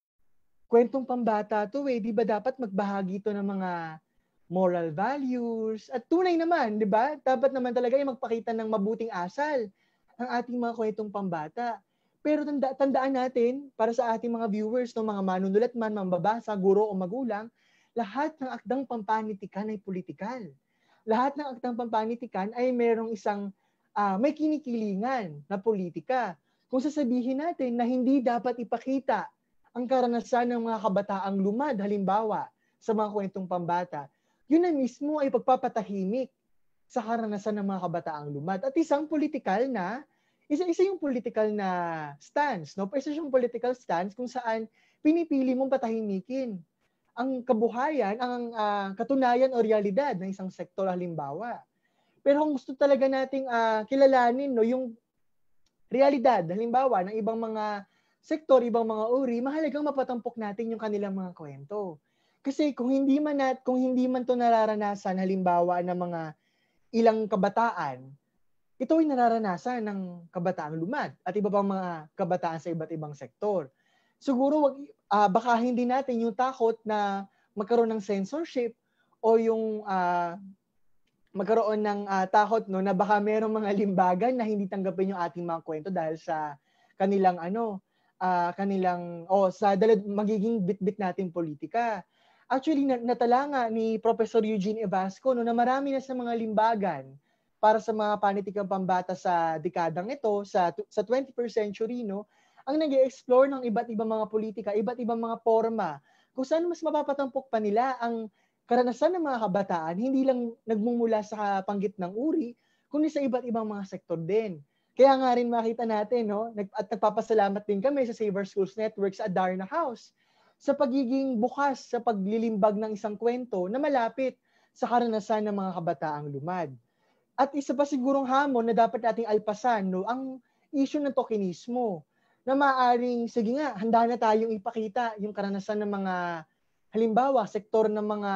kwentong pambata to eh, di ba dapat magbahagi to ng mga moral values at tunay naman, di ba? Dapat naman talaga yung magpakita ng mabuting asal ang ating mga kwentong pambata. Pero tanda, tandaan natin, para sa ating mga viewers, no, mga manunulat man, mambabasa, guro o magulang, lahat ng akdang pampanitikan ay politikal. Lahat ng akdang pampanitikan ay merong isang, uh, may kinikilingan na politika. Kung sasabihin natin na hindi dapat ipakita ang karanasan ng mga kabataang lumad, halimbawa, sa mga kwentong pambata, yun na mismo ay pagpapatahimik sa karanasan ng mga kabataang lumad. At isang political na, isa-isa yung political na stance, no? Isa yung political stance kung saan pinipili mong patahimikin ang kabuhayan, ang uh, katunayan o realidad ng isang sektor, halimbawa. Pero kung gusto talaga nating uh, kilalanin, no, yung realidad, halimbawa, ng ibang mga sektor, ibang mga uri, mahalagang mapatampok natin yung kanilang mga kwento. Kasi kung hindi man nat, kung hindi man to nararanasan, halimbawa ng mga ilang kabataan, ito ay nararanasan ng kabataang lumad at iba pang mga kabataan sa iba't ibang sektor. Siguro wag, uh, baka hindi natin yung takot na magkaroon ng censorship o yung uh, magkaroon ng uh, takot no na baka merong mga limbagan na hindi tanggapin yung ating mga kwento dahil sa kanilang ano Uh, kanilang o oh, sa dalad magiging bit-bit nating politika. Actually natala nga ni Professor Eugene Evasco no na marami na sa mga limbagan para sa mga panitikang pambata sa dekadang ito sa sa twenty-first century no ang nag-e-explore ng iba't ibang mga politika, iba't ibang mga forma kung saan mas mapapatampok pa nila ang karanasan ng mga kabataan hindi lang nagmumula sa panggitnang uri kundi sa iba't ibang mga sektor din. Kaya nga rin makita natin, no, at nagpapasalamat din kami sa Save Our Schools Network sa Adarna House sa pagiging bukas sa paglilimbag ng isang kwento na malapit sa karanasan ng mga kabataang lumad. At isa pa sigurong hamon na dapat nating alpasan, no, ang issue ng tokenismo na maaring, sige nga, handa na tayong ipakita yung karanasan ng mga, halimbawa, sektor ng mga,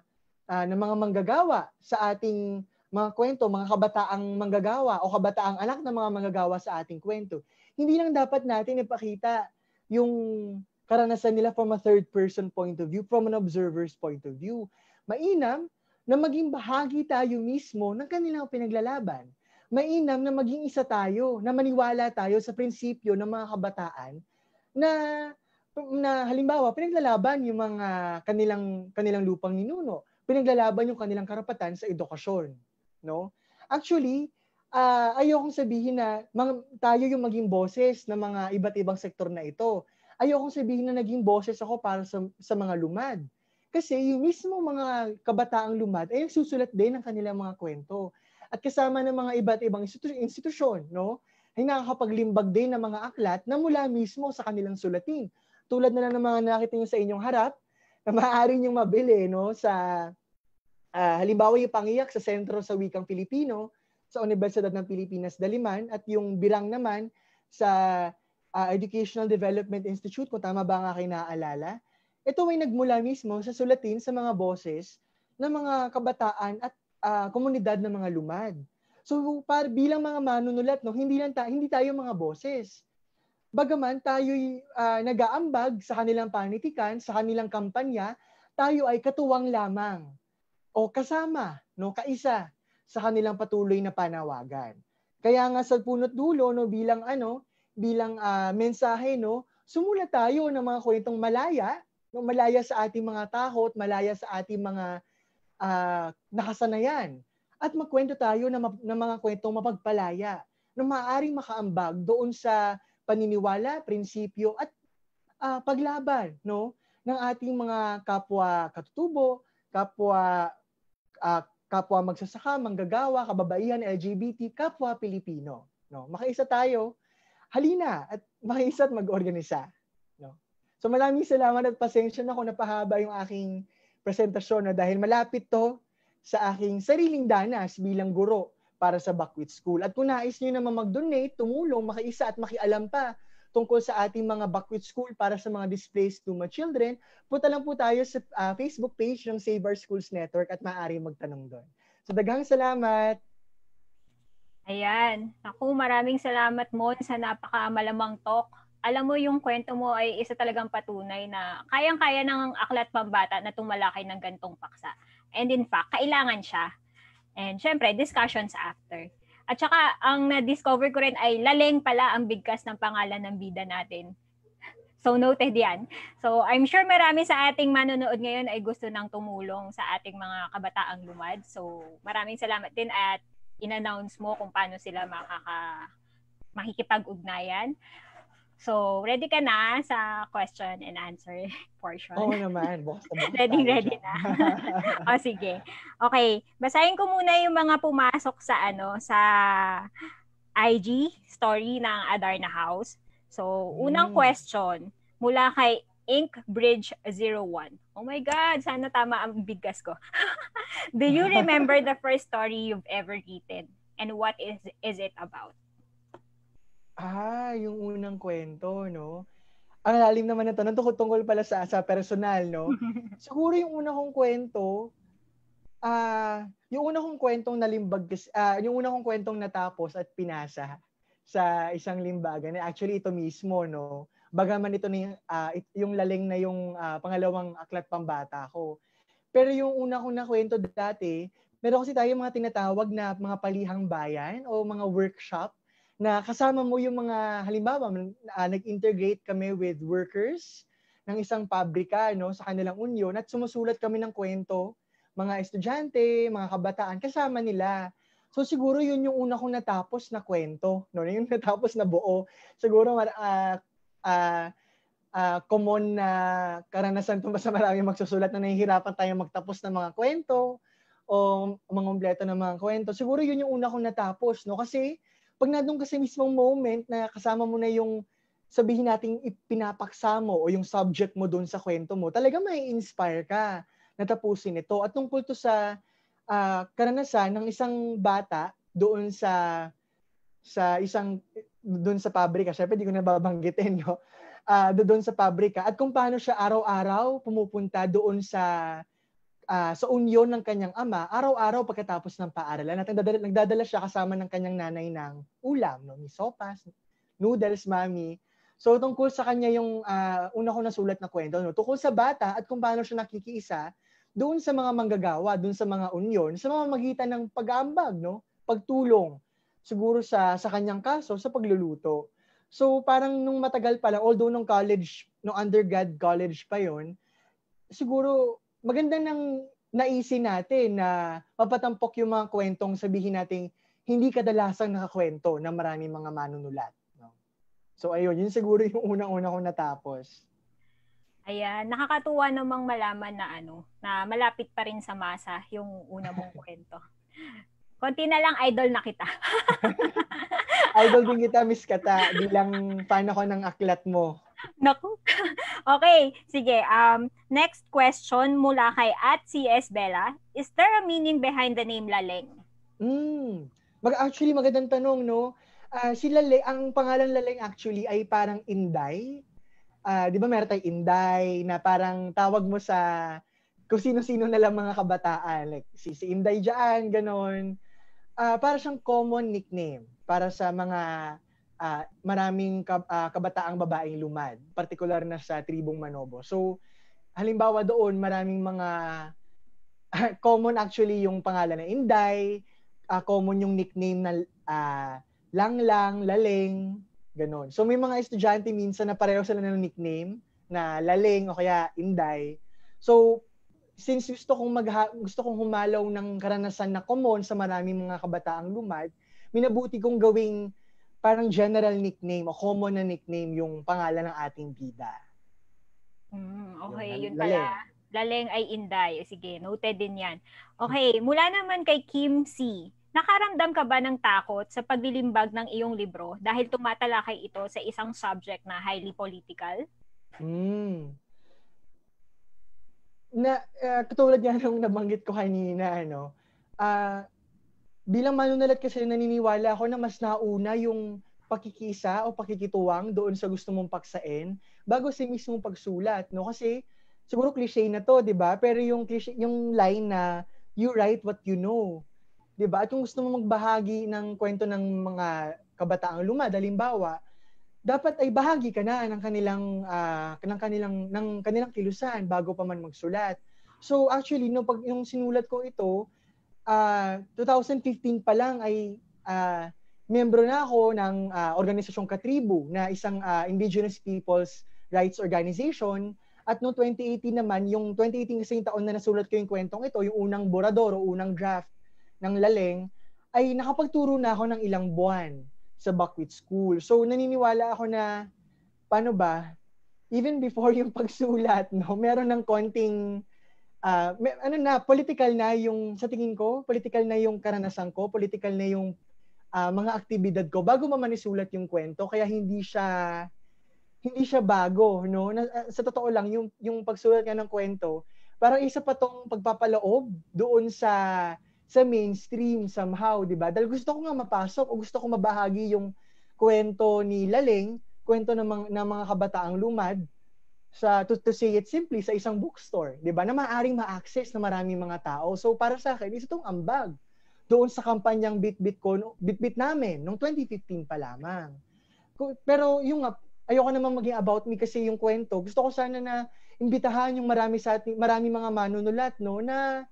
uh, ng mga manggagawa sa ating mga kwento, mga kabataang manggagawa o kabataang anak ng mga manggagawa sa ating kwento. Hindi lang dapat natin ipakita yung karanasan nila from a third person point of view, from an observer's point of view. Mainam na maging bahagi tayo mismo ng kanilang pinaglalaban. Mainam na maging isa tayo, na maniwala tayo sa prinsipyo ng mga kabataan na na halimbawa pinaglalaban yung mga kanilang kanilang lupang ninuno, pinaglalaban yung kanilang karapatan sa edukasyon, no? Actually, uh, ayokong sabihin na mga, tayo yung maging boses ng mga iba't ibang sektor na ito. Ayokong sabihin na naging boses ako para sa, sa mga lumad. Kasi yung mismo mga kabataang lumad ay nagsusulat din ng kanilang mga kwento. At kasama ng mga iba't ibang institu- institusyon, no? Ay nakakapaglimbag din ng mga aklat na mula mismo sa kanilang sulatin. Tulad na lang ng mga nakita nyo sa inyong harap, na maaari nyo mabili, no? Sa, uh, halimbawa yung Pangiyak sa Sentro sa Wikang Pilipino, sa Universidad ng Pilipinas, Diliman, at yung Birang naman sa uh, Educational Development Institute, kung tama ba ang aking naaalala. Ito ay nagmula mismo sa sulatin sa mga boses ng mga kabataan at uh, komunidad ng mga lumad. So para bilang mga manunulat, no, hindi lang ta- hindi tayo mga boses. Bagaman tayo'y uh, nag-aambag sa kanilang panitikan, sa kanilang kampanya, tayo ay katuwang lamang o kasama, no, kaisa sa kanilang patuloy na panawagan. Kaya nga sa punot dulo, no, bilang ano, bilang uh, mensahe, no, sumulat tayo ng mga kwentong malaya, no, malaya sa ating mga takot, malaya sa ating mga uh, nakasanayan. At magkwento tayo ng, ng mga kwentong mapagpalaya na maaaring makaambag doon sa paniniwala, prinsipyo at uh, paglaban, no, ng ating mga kapwa katutubo, kapwa uh, kapwa magsasaka, manggagawa, kababaihan, L G B T, kapwa Pilipino, no. Makaisa tayo. Halina at makaisa at mag-organisa, no. So maraming salamat at pasensya na kung napahaba yung aking presentasyon, no, dahil malapit to sa aking sariling danas bilang guro para sa Buckwheat School. At kung nais niyo naman mag-donate, tumulong, makiisa at makialam pa tungkol sa ating mga Buckwheat School para sa mga displaced Lumad children, punta lang po tayo sa uh, Facebook page ng Save Our Schools Network at maaari magtanong doon. So daghang salamat! Ayan. Naku, maraming salamat, Mon, sa napaka-malamang talk. Alam mo, yung kwento mo ay isa talagang patunay na kayang-kaya ng aklat pambata na tumalakay ng gantong paksa. And in fact, kailangan siya. And syempre, discussions after. At saka, ang na-discover ko rin ay laleng pala ang bigkas ng pangalan ng bida natin. So, noted yan. So, I'm sure marami sa ating manonood ngayon ay gusto nang tumulong sa ating mga kabataang lumad. So, maraming salamat din at in-announce mo kung paano sila makaka makikipag-ugnayan. So, ready ka na sa question and answer portion? Oo naman. Bukas na bukas ready, ready dyan. Na. O, sige. Okay. Basahin ko muna yung mga pumasok sa, ano, sa I G story ng Adarna House. So, unang hmm. question mula kay Ink Bridge zero one. Oh my God, sana tama ang bigkas ko. Do you remember the first story you've ever written? And what is is it about? Ah, yung unang kwento, no? Ang lalim naman na tanong, tungkol, tungkol pala sa, sa personal, no? Siguro yung una kong kwento, ah, uh, yung una kong kwentong nalimbag, uh, yung una kong kwentong natapos at pinasa sa isang limbagan, actually ito mismo, no? Bagaman ito na yung, uh, yung laling na yung uh, pangalawang aklat pambata ko. Pero yung una kong nakwento dati, meron kasi tayo mga tinatawag na mga palihang bayan o mga workshop na kasama mo yung mga, halimbawa, uh, nag-integrate kami with workers ng isang pabrika, no, sa kanilang union at sumusulat kami ng kwento, mga estudyante, mga kabataan, kasama nila. So siguro yun yung una kong natapos na kwento, no, yung natapos na buo. Siguro uh, uh, uh, common na karanasan ito sa maraming magsusulat na nahihirapan tayong magtapos ng mga kwento o mga umpleto ng mga kwento. Siguro yun yung una kong natapos, no, kasi pag nandun kasi mismong moment na kasama mo na yung sabihin nating ipinapaksa mo o yung subject mo doon sa kwento mo, talaga may inspire ka na tapusin ito. At tungkol to sa uh, karanasan ng isang bata doon sa sa isang doon sa pabrika. Syempre di ko na babanggitin, no? Uh, doon sa pabrika at kung paano siya araw-araw pumupunta doon sa Uh, sa union ng kanyang ama, araw-araw pagkatapos ng paaralan. At nagdadala, nagdadala siya kasama ng kanyang nanay ng ulam, no? May sopas, noodles, mami. So tungkol sa kanya yung uh, una ko nasulat na kwento, no? Tungkol sa bata at kung paano siya nakikiisa doon sa mga manggagawa, doon sa mga union, sa mamamagitan ng pag-aambag, no? Pagtulong. Siguro sa sa kanyang kaso, sa pagluluto. So parang nung matagal pa lang, although nung college, nung undergrad college pa yon, siguro maganda nang naisin natin na mapatampok yung mga kwentong sabihin natin hindi kadalasang nakakwento ng maraming mga manunulat. No? So ayun, yun siguro yung unang-una kong natapos. Ayan, nakakatuwa namang malaman na ano, na malapit pa rin sa masa yung una mong kwento. Konti na lang idol na kita. Idol din kita, Miss Kata, bilang fan ako ng aklat mo. Naku. Okay, sige. Um, next question mula kay at C S Bella. Is there a meaning behind the name Laleng? Mm. Mag actually magandang tanong, no? Uh, si Laleng, ang pangalan Laleng actually ay parang Inday. Uh, 'di ba meron tayong Inday na parang tawag mo sa kung sino-sino na lang mga kabataan, like si, si Inday diyan, ganon. Uh, para siyang common nickname para sa mga uh, maraming kab- uh, kabataang babaeng lumad, particular na sa tribong Manobo. So, halimbawa doon, maraming mga uh, common actually yung pangalan na Inday, uh, common yung nickname na uh, Langlang, Laleng, ganon. So, may mga estudyante minsan na pareho sila ng nickname na Laleng o kaya Inday. So, since gusto kong magha- gusto kong humalaw ng karanasan na common sa maraming mga kabataang lumad, minabuti kong gawing parang general nickname o common na nickname yung pangalan ng ating bida. Mm, okay, yung yun Laleng. pala. Laleng ay Inday. Sige, noted din yan. Okay, mula naman kay Kim C. Nakaramdam ka ba ng takot sa paglilimbag ng iyong libro dahil tumatalakay ito sa isang subject na highly political? Hmm. Na uh, katulad nga nung nabanggit ko kanina, ano, uh, bilang manunulat kasi naniniwala ako na mas nauna yung pakikisa o pakikituwang doon sa gusto mong paksain bago sa mismong pagsulat, no? Kasi siguro cliche na to, 'di ba? Pero yung cliche, yung line na you write what you know, 'di ba? At kung gusto mong magbahagi ng kwento ng mga kabataang lumad, halimbawa, dapat ay bahagi ka na ng kanilang uh, ng kanilang ng kanilang kilusan bago pa man magsulat. So actually no pag yung sinulat ko ito, uh, twenty fifteen pa lang ay uh, membro na ako ng uh, organisasyong Katribu na isang uh, Indigenous Peoples Rights Organization, at no twenty eighteen naman, yung twenty eighteen kasi yung taon na nasulat ko yung kwentong ito, yung unang borador o unang draft ng Laleng, ay nakapagturo na ako ng ilang buwan sa Buckwheat School. So naniniwala ako na paano ba even before yung pagsulat, no, meron ng konting uh, may, ano na political na yung sa tingin ko, political na yung karanasan ko, political na yung uh, mga aktibidad ko bago man isulat yung kwento, kaya hindi siya hindi siya bago, no. Na, uh, sa totoo lang yung yung pagsulat nga ng kwento, parang isa pa tong pagpapaloob doon sa sa mainstream somehow, di ba? Dahil gusto ko nga mapasok o gusto ko mabahagi yung kwento ni Laleng, kwento ng mga, ng mga kabataang lumad, sa, to, to say it simply, sa isang bookstore, di ba? Na maaaring ma-access na maraming mga tao. So para sa akin, isa itong ambag doon sa kampanyang Bit-Bit ko, Bit-Bit namin, noong twenty fifteen pa lamang. Pero yung, ayoko naman maging about me kasi yung kwento, gusto ko sana na imbitahan yung marami sa ating, marami mga manunulat, no, na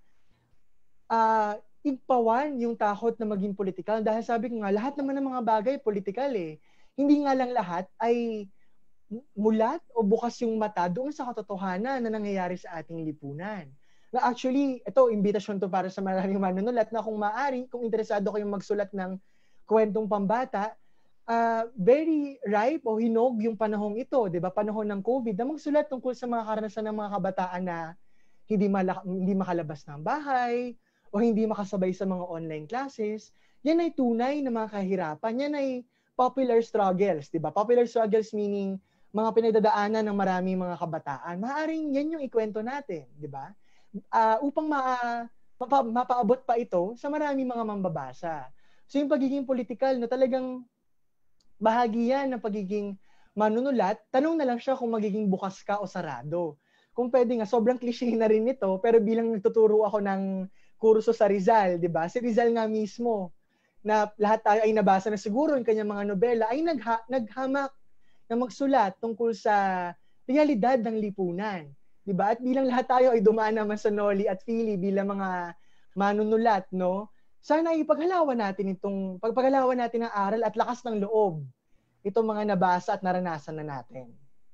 uh, ipawan yung takot na maging political. Dahil sabi ko nga, lahat naman ng mga bagay political eh. Hindi nga lang lahat ay mulat o bukas yung mata doon sa katotohanan na nangyayari sa ating lipunan. Na actually, ito, invitation to para sa maraming manunulat na kung maaari, kung interesado kayong magsulat ng kwentong pambata, uh, very ripe o hinog yung panahong ito, di ba? Panahon ng COVID, na magsulat tungkol sa mga karanasan ng mga kabataan na hindi, malak- hindi makalabas ng bahay, o hindi makasabay sa mga online classes. Yan ay tunay na mga kahirapan. Yan ay popular struggles, di ba? Popular struggles meaning mga pinagdadaanan ng maraming mga kabataan. Maaring yan yung ikwento natin, di ba? Uh, upang ma- mapa- mapaabot pa ito sa maraming mga mambabasa. So yung pagiging political, na talagang bahagi yan ng pagiging manunulat, tanong na lang siya kung magiging bukas ka o sarado. Kung pwede nga, sobrang cliche na rin ito, pero bilang nagtuturo ako ng kurso sa Rizal, di ba? Si Rizal nga mismo, na lahat tayo ay nabasa na siguro yung kanyang mga nobela, ay nagha- naghamak na magsulat tungkol sa realidad ng lipunan. 'di ba? At bilang lahat tayo ay dumaan naman sa Noli at Philly bilang mga manunulat, no? Sana ipaghalawan natin itong pagpaghalawan natin ang aral at lakas ng loob itong mga nabasa at naranasan na natin.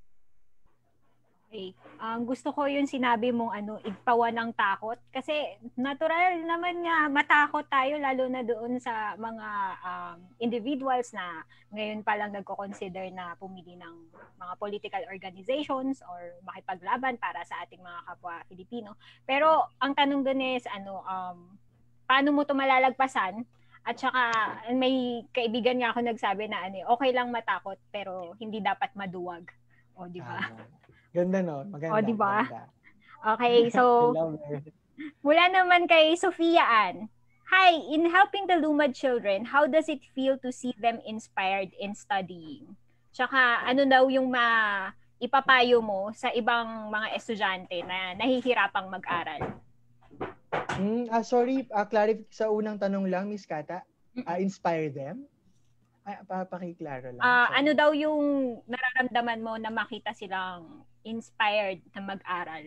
Okay. Ang gusto ko yung sinabi mong ano, igpawan ng takot. Kasi natural naman nga matakot tayo lalo na doon sa mga um, individuals na ngayon pa lang nagko-consider na pumili ng mga political organizations or makipaglaban para sa ating mga kapwa Filipino. Pero ang tanong doon is ano, um, paano mo ito malalagpasan? At saka may kaibigan nga ako nagsabi na ano, okay lang matakot pero hindi dapat maduwag. O, di ba? Ah, ganda no, maganda. O, di ba? Maganda. Okay, so mula naman kay Sophia Ann. Hi, in helping the Lumad children, how does it feel to see them inspired in studying? Tsaka ano daw yung ma ipapayo mo sa ibang mga estudyante na nahihirapang mag-aral? Hmm, ah, sorry, ah, clarify sa unang tanong lang, Miss Kata. Ah, inspire them? Ay, papakiklaro lang. Ah, Sorry. ano daw yung nararamdaman mo na makita silang inspired na mag-aral?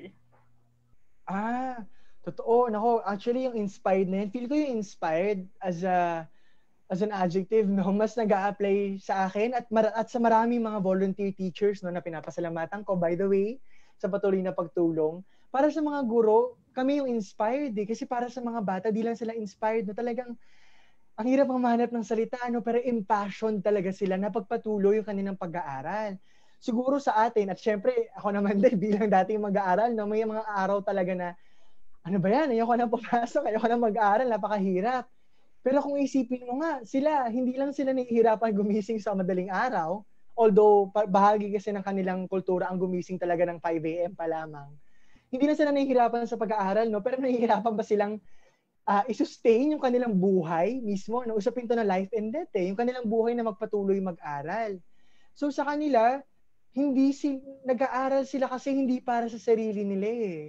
Ah, totoo. Nako, actually yung inspired na yun, feel ko yung inspired as a as an adjective, no, mas nag-a-apply sa akin at mar- at sa maraming mga volunteer teachers, no, na pinapasalamatan ko, by the way, sa patuloy na pagtulong. Para sa mga guro, kami yung inspired eh, kasi para sa mga bata, di lang sila inspired, no, talagang ang hirap ang mahanap ng salita, no, pero impassion talaga sila na pagpatuloy yung kanilang pag-aaral. Siguro sa atin, at syempre, ako naman din bilang dating mag-aaral, no, may mga araw talaga na, ano ba yan, ayoko na papasok, ayoko na mag-aaral, napakahirap. Pero kung isipin mo nga, sila, hindi lang sila nahihirapan gumising sa madaling araw, although bahagi kasi ng kanilang kultura ang gumising talaga ng five a.m. pa lamang. Hindi na sila nahihirapan sa pag-aaral, no? Pero nahihirapan ba silang uh, i-sustain yung kanilang buhay mismo? No? Usapin to na life and death eh, yung kanilang buhay na magpatuloy mag-aral. So sa kanila, hindi si nag-aaral sila kasi hindi para sa sarili nila eh.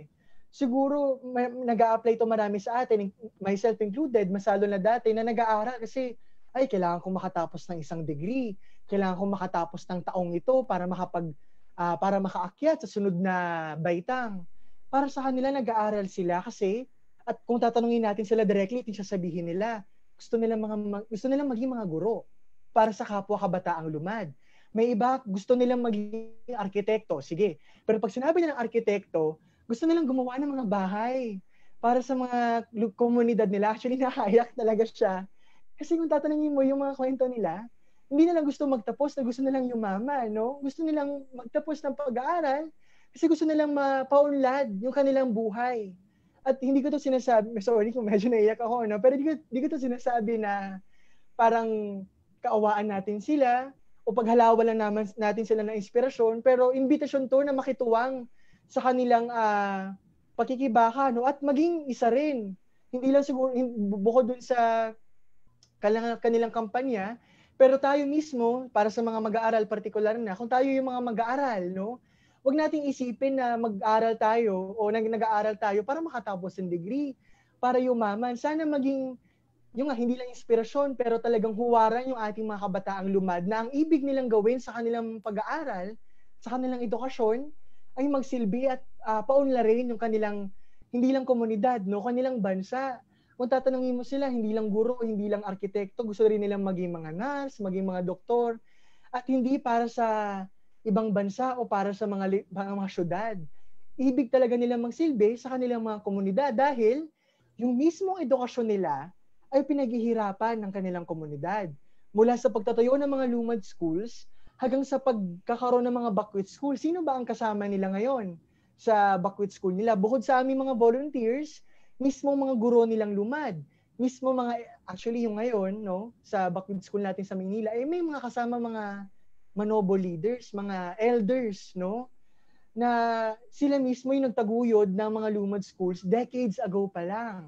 Siguro nag-a-apply to marami sa atin, myself included, masalo na dati na nag-aaral kasi ay kailangan kong makatapos ng isang degree, kailangan kong makatapos ng taong ito para makapag uh, para makaakyat sa sunod na baitang. Para sa kanila nag-aaral sila kasi at kung tatanungin natin sila directly, ito sasabihin nila, gusto nila mga gusto nilang maging mga guro para sa kapwa kabataang Lumad. May iba gusto nilang maging arkitekto, sige. Pero pag sinabi nilang arkitekto, gusto nilang gumawa ng mga bahay para sa mga komunidad nila. Actually, nakakayak talaga siya. Kasi kung tatanungin mo yung mga kwento nila, hindi nila gusto magtapos na gusto nilang yumaman, no? Gusto nilang magtapos ng pag-aaral kasi gusto nilang mapaunlad yung kanilang buhay. At hindi ko to sinasabi, sorry kung medyo naiyak ako, no? Pero hindi ko, hindi ko to sinasabi na parang kaawaan natin sila o paghalawan lang naman natin sila ng inspirasyon, pero invitation to na makituwang sa kanilang uh, pakikibaka, no? At maging isa rin. Hindi lang siguro, bukod dun sa kanilang, kanilang kampanya, pero tayo mismo, para sa mga mag-aaral particular na, kung tayo yung mga mag-aaral, no? Huwag nating isipin na mag-aaral tayo o nag-aaral tayo para makatapos ng degree, para yumaman. Sana maging, yung nga, hindi lang inspirasyon, pero talagang huwaran yung ating mga kabataang Lumad na ang ibig nilang gawin sa kanilang pag-aaral, sa kanilang edukasyon, ay magsilbi at uh, paunlarin yung kanilang, hindi lang komunidad, no, kanilang bansa. Kung tatanungin mo sila, hindi lang guro, hindi lang arkitekto, gusto rin nilang maging mga nurse, maging mga doktor, at hindi para sa ibang bansa o para sa mga, mga, mga syudad. Ibig talaga nilang magsilbi sa kanilang mga komunidad dahil yung mismong edukasyon nila ay pinaghihirapan ng kanilang komunidad. Mula sa pagtatayo ng mga Lumad schools, hanggang sa pagkakaroon ng mga Bakwit school. Sino ba ang kasama nila ngayon sa Bakwit school nila? Bukod sa aming mga volunteers, mismo mga guro nilang Lumad. Mismo mga, actually yung ngayon, no, sa Bakwit school natin sa Manila, eh may mga kasama mga manobo leaders, mga elders, no, na sila mismo yung nagtaguyod ng mga Lumad schools decades ago pa lang.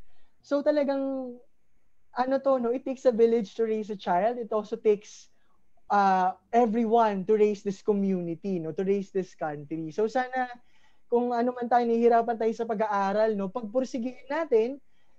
So talagang, ano to, no, it takes a village to raise a child. It also takes Uh, everyone to raise this community, no, to raise this country. So sana kung ano man tayo nahihirapan tayo sa pag-aaral, no, pagpursigihin natin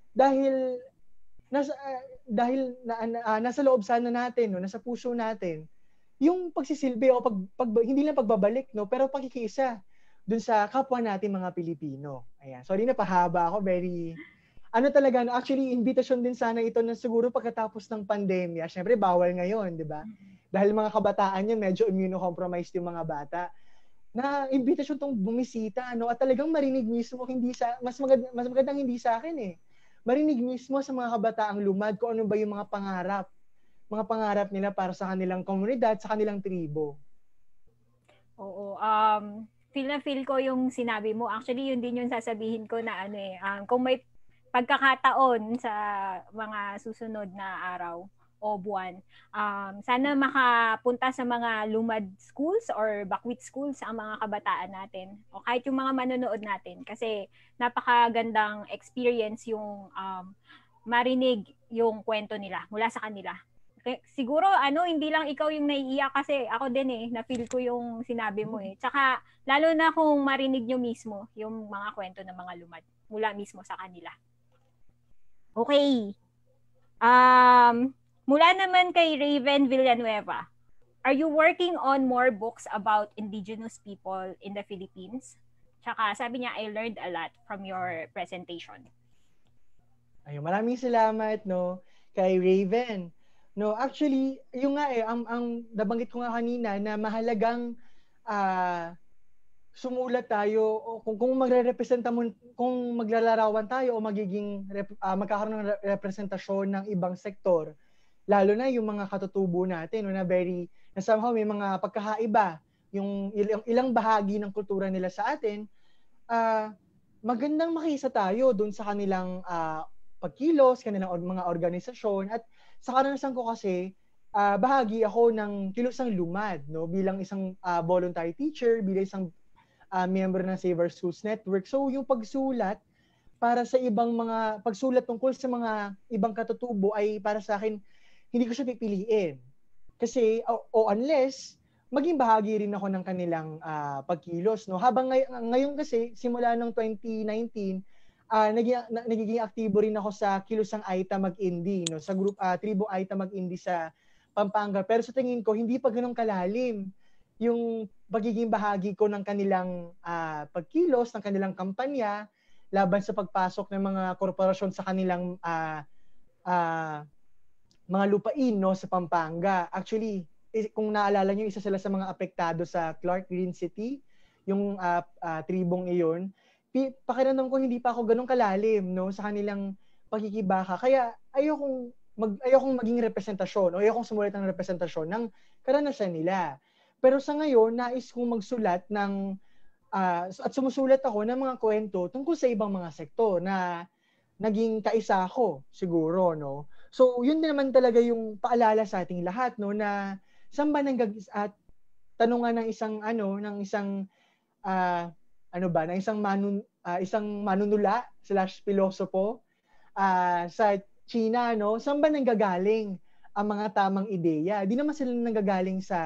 dahil nasa uh, dahil na, uh, nasa loob sana natin, no, nasa puso natin yung pagsisilbi o pag, pag hindi lang pagbabalik, no, pero pagkikiisa. dun sa kapwa natin mga Pilipino. Ayan. Sorry na pahaba ako, very ano talaga, no? Actually, invitation din sana ito na siguro pagkatapos ng pandemya. Syempre, bawal ngayon, di ba? Dahil mga kabataan yun, medyo immunocompromised yung mga bata. Na invitation tong bumisita, no? At talagang marinig mismo, hindi sa, mas, maganda, mas magandang hindi sa akin eh. Marinig mismo sa mga kabataang Lumad kung ano ba yung mga pangarap. Mga pangarap nila para sa kanilang komunidad, sa kanilang tribo. Oo. Um, feel na feel ko yung sinabi mo. Actually, yun din yung sasabihin ko na ano eh. Um, kung may pagkakataon sa mga susunod na araw o buwan, um, sana makapunta sa mga Lumad schools or Bakwit schools ang mga kabataan natin o kahit yung mga manonood natin kasi napakagandang experience yung um, marinig yung kwento nila mula sa kanila. Siguro ano hindi lang ikaw yung naiiyak kasi ako din eh na-feel ko yung sinabi mo eh. Tsaka lalo na kung marinig nyo mismo yung mga kwento ng mga Lumad mula mismo sa kanila. Okay. Um, mula naman kay Raven Villanueva, are you working on more books about indigenous people in the Philippines? Tsaka sabi niya, I learned a lot from your presentation. Ayun, maraming salamat no kay Raven. No, actually, yung nga eh, ang, ang nabanggit ko nga kanina na mahalagang uh, sumulat tayo o kung kung magre-representa mo kung maglalarawan tayo o magiging rep, uh, magkakaroon ng representasyon ng ibang sektor lalo na yung mga katutubo natin no, na very na somehow may mga pagkakaiba yung ilang, ilang bahagi ng kultura nila sa atin uh, magandang makisa tayo doon sa kanilang uh, pagkilos, kanilang or, mga organisasyon at sa karanasan ko kasi uh, bahagi ako ng kilusang Lumad no bilang isang uh, voluntary teacher, bilang isang Uh, member ng Save Our Schools Network. So yung pagsulat para sa ibang mga pagsulat tungkol sa mga ibang katutubo ay para sa akin hindi ko siya pipiliin. Kasi o, o unless maging bahagi rin ako ng kanilang uh, pagkilos no. Habang ngay- ngayon kasi simula ng twenty nineteen uh, naging na, nagiging aktibo rin ako sa kilusang Aita Mag-Indi no sa group uh, tribo Aita Mag-Indi sa Pampanga. Pero sa tingin ko hindi pa ganoon kalalim yung pagiging bahagi ko ng kanilang uh, pagkilos, ng kanilang kampanya laban sa pagpasok ng mga korporasyon sa kanilang uh, uh, mga lupain no, sa Pampanga. Actually, kung naalala nyo, isa sila sa mga apektado sa Clark Green City, yung uh, uh, tribong iyon. Pakiramdam ko hindi pa ako ganun kalalim no, sa kanilang pagkikibaka. Kaya ayokong, mag, ayokong maging representasyon o ayokong sumulat ng representasyon ng karanasan nila. Pero sa ngayon, nais kong magsulat ng, uh, at sumusulat ako ng mga kwento tungkol sa ibang mga sektor na naging kaisa ako, siguro, no? So, yun din naman talaga yung paalala sa ating lahat, no? Na saan ba nanggag... At tanungan ng isang, ano, ng isang, uh, ano ba, ng isang, manun, uh, isang manunula slash pilosopo uh, sa China, no? Saan ba nanggagaling ang mga tamang ideya? Di naman sila nanggagaling sa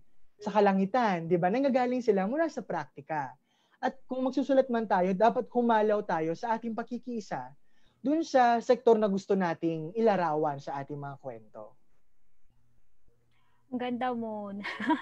sa kalangitan, 'di ba? Nanggagaling sila mula sa praktika. At kung magsusulat man tayo, dapat humalaw tayo sa ating pakikiisa dun sa sektor na gusto nating ilarawan sa ating mga kwento. Ang ganda mo.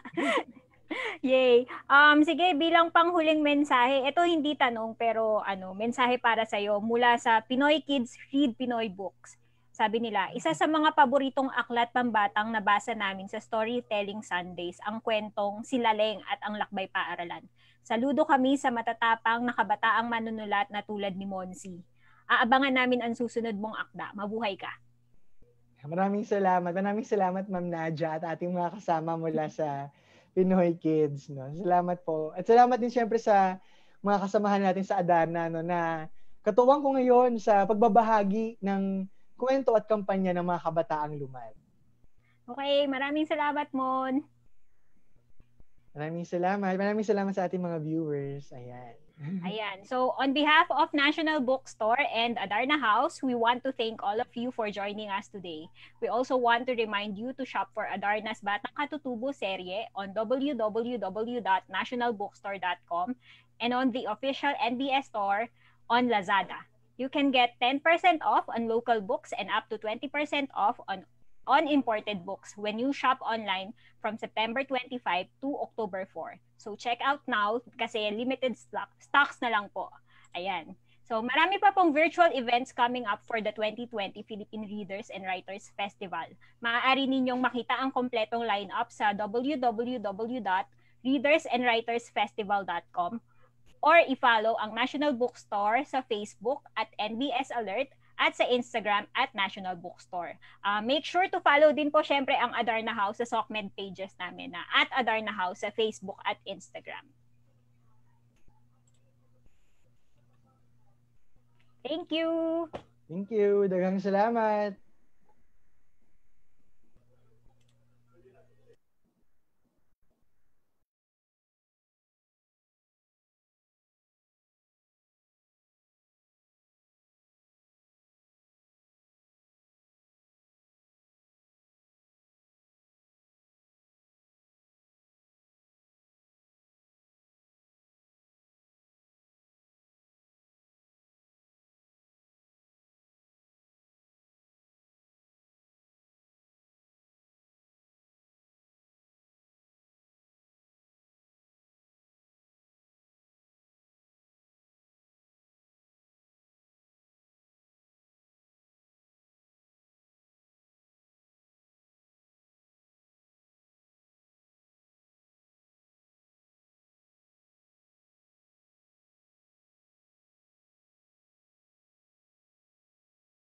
Yay. Um sige, bilang panghuling mensahe, ito hindi tanong pero ano, mensahe para sa iyo mula sa Pinoy Kids Read Pinoy Books. Sabi nila, isa sa mga paboritong aklat pambatang nabasa namin sa Storytelling Sundays ang kwentong Silaleng at ang Lakbay Paaralan. Saludo kami sa matatapang na kabataang manunulat na tulad ni Mon Sy. Aabangan namin ang susunod mong akda. Mabuhay ka. Maraming salamat. Maraming salamat Ma'am Nadia at ating mga kasama mula sa Pinoy Kids. No? Salamat po. At salamat din siyempre sa mga kasamahan natin sa Adarna no, na katuwang ko ngayon sa pagbabahagi ng kwento at kampanya ng mga kabataang Lumad. Okay, maraming salamat, Mon. Maraming salamat. Maraming salamat sa ating mga viewers. Ayan. Ayan. So, on behalf of National Bookstore and Adarna House, we want to thank all of you for joining us today. We also want to remind you to shop for Adarna's Batang Katutubo serye on w w w dot national bookstore dot com and on the official N B S store on Lazada. You can get ten percent off on local books and up to twenty percent off on on imported books when you shop online from September twenty-fifth to October fourth. So check out now kasi limited stock, stocks na lang po. Ayan. So marami pa pong virtual events coming up for the twenty twenty Philippine Readers and Writers Festival. Maaari ninyong makita ang kompletong lineup sa w w w dot readers and writers festival dot com or i-follow ang National Bookstore sa Facebook at N B S Alert at sa Instagram at National Bookstore. Uh, make sure to follow din po syempre ang Adarna House sa SOCMED pages namin na at Adarna House sa Facebook at Instagram. Thank you! Thank you. Daghang salamat.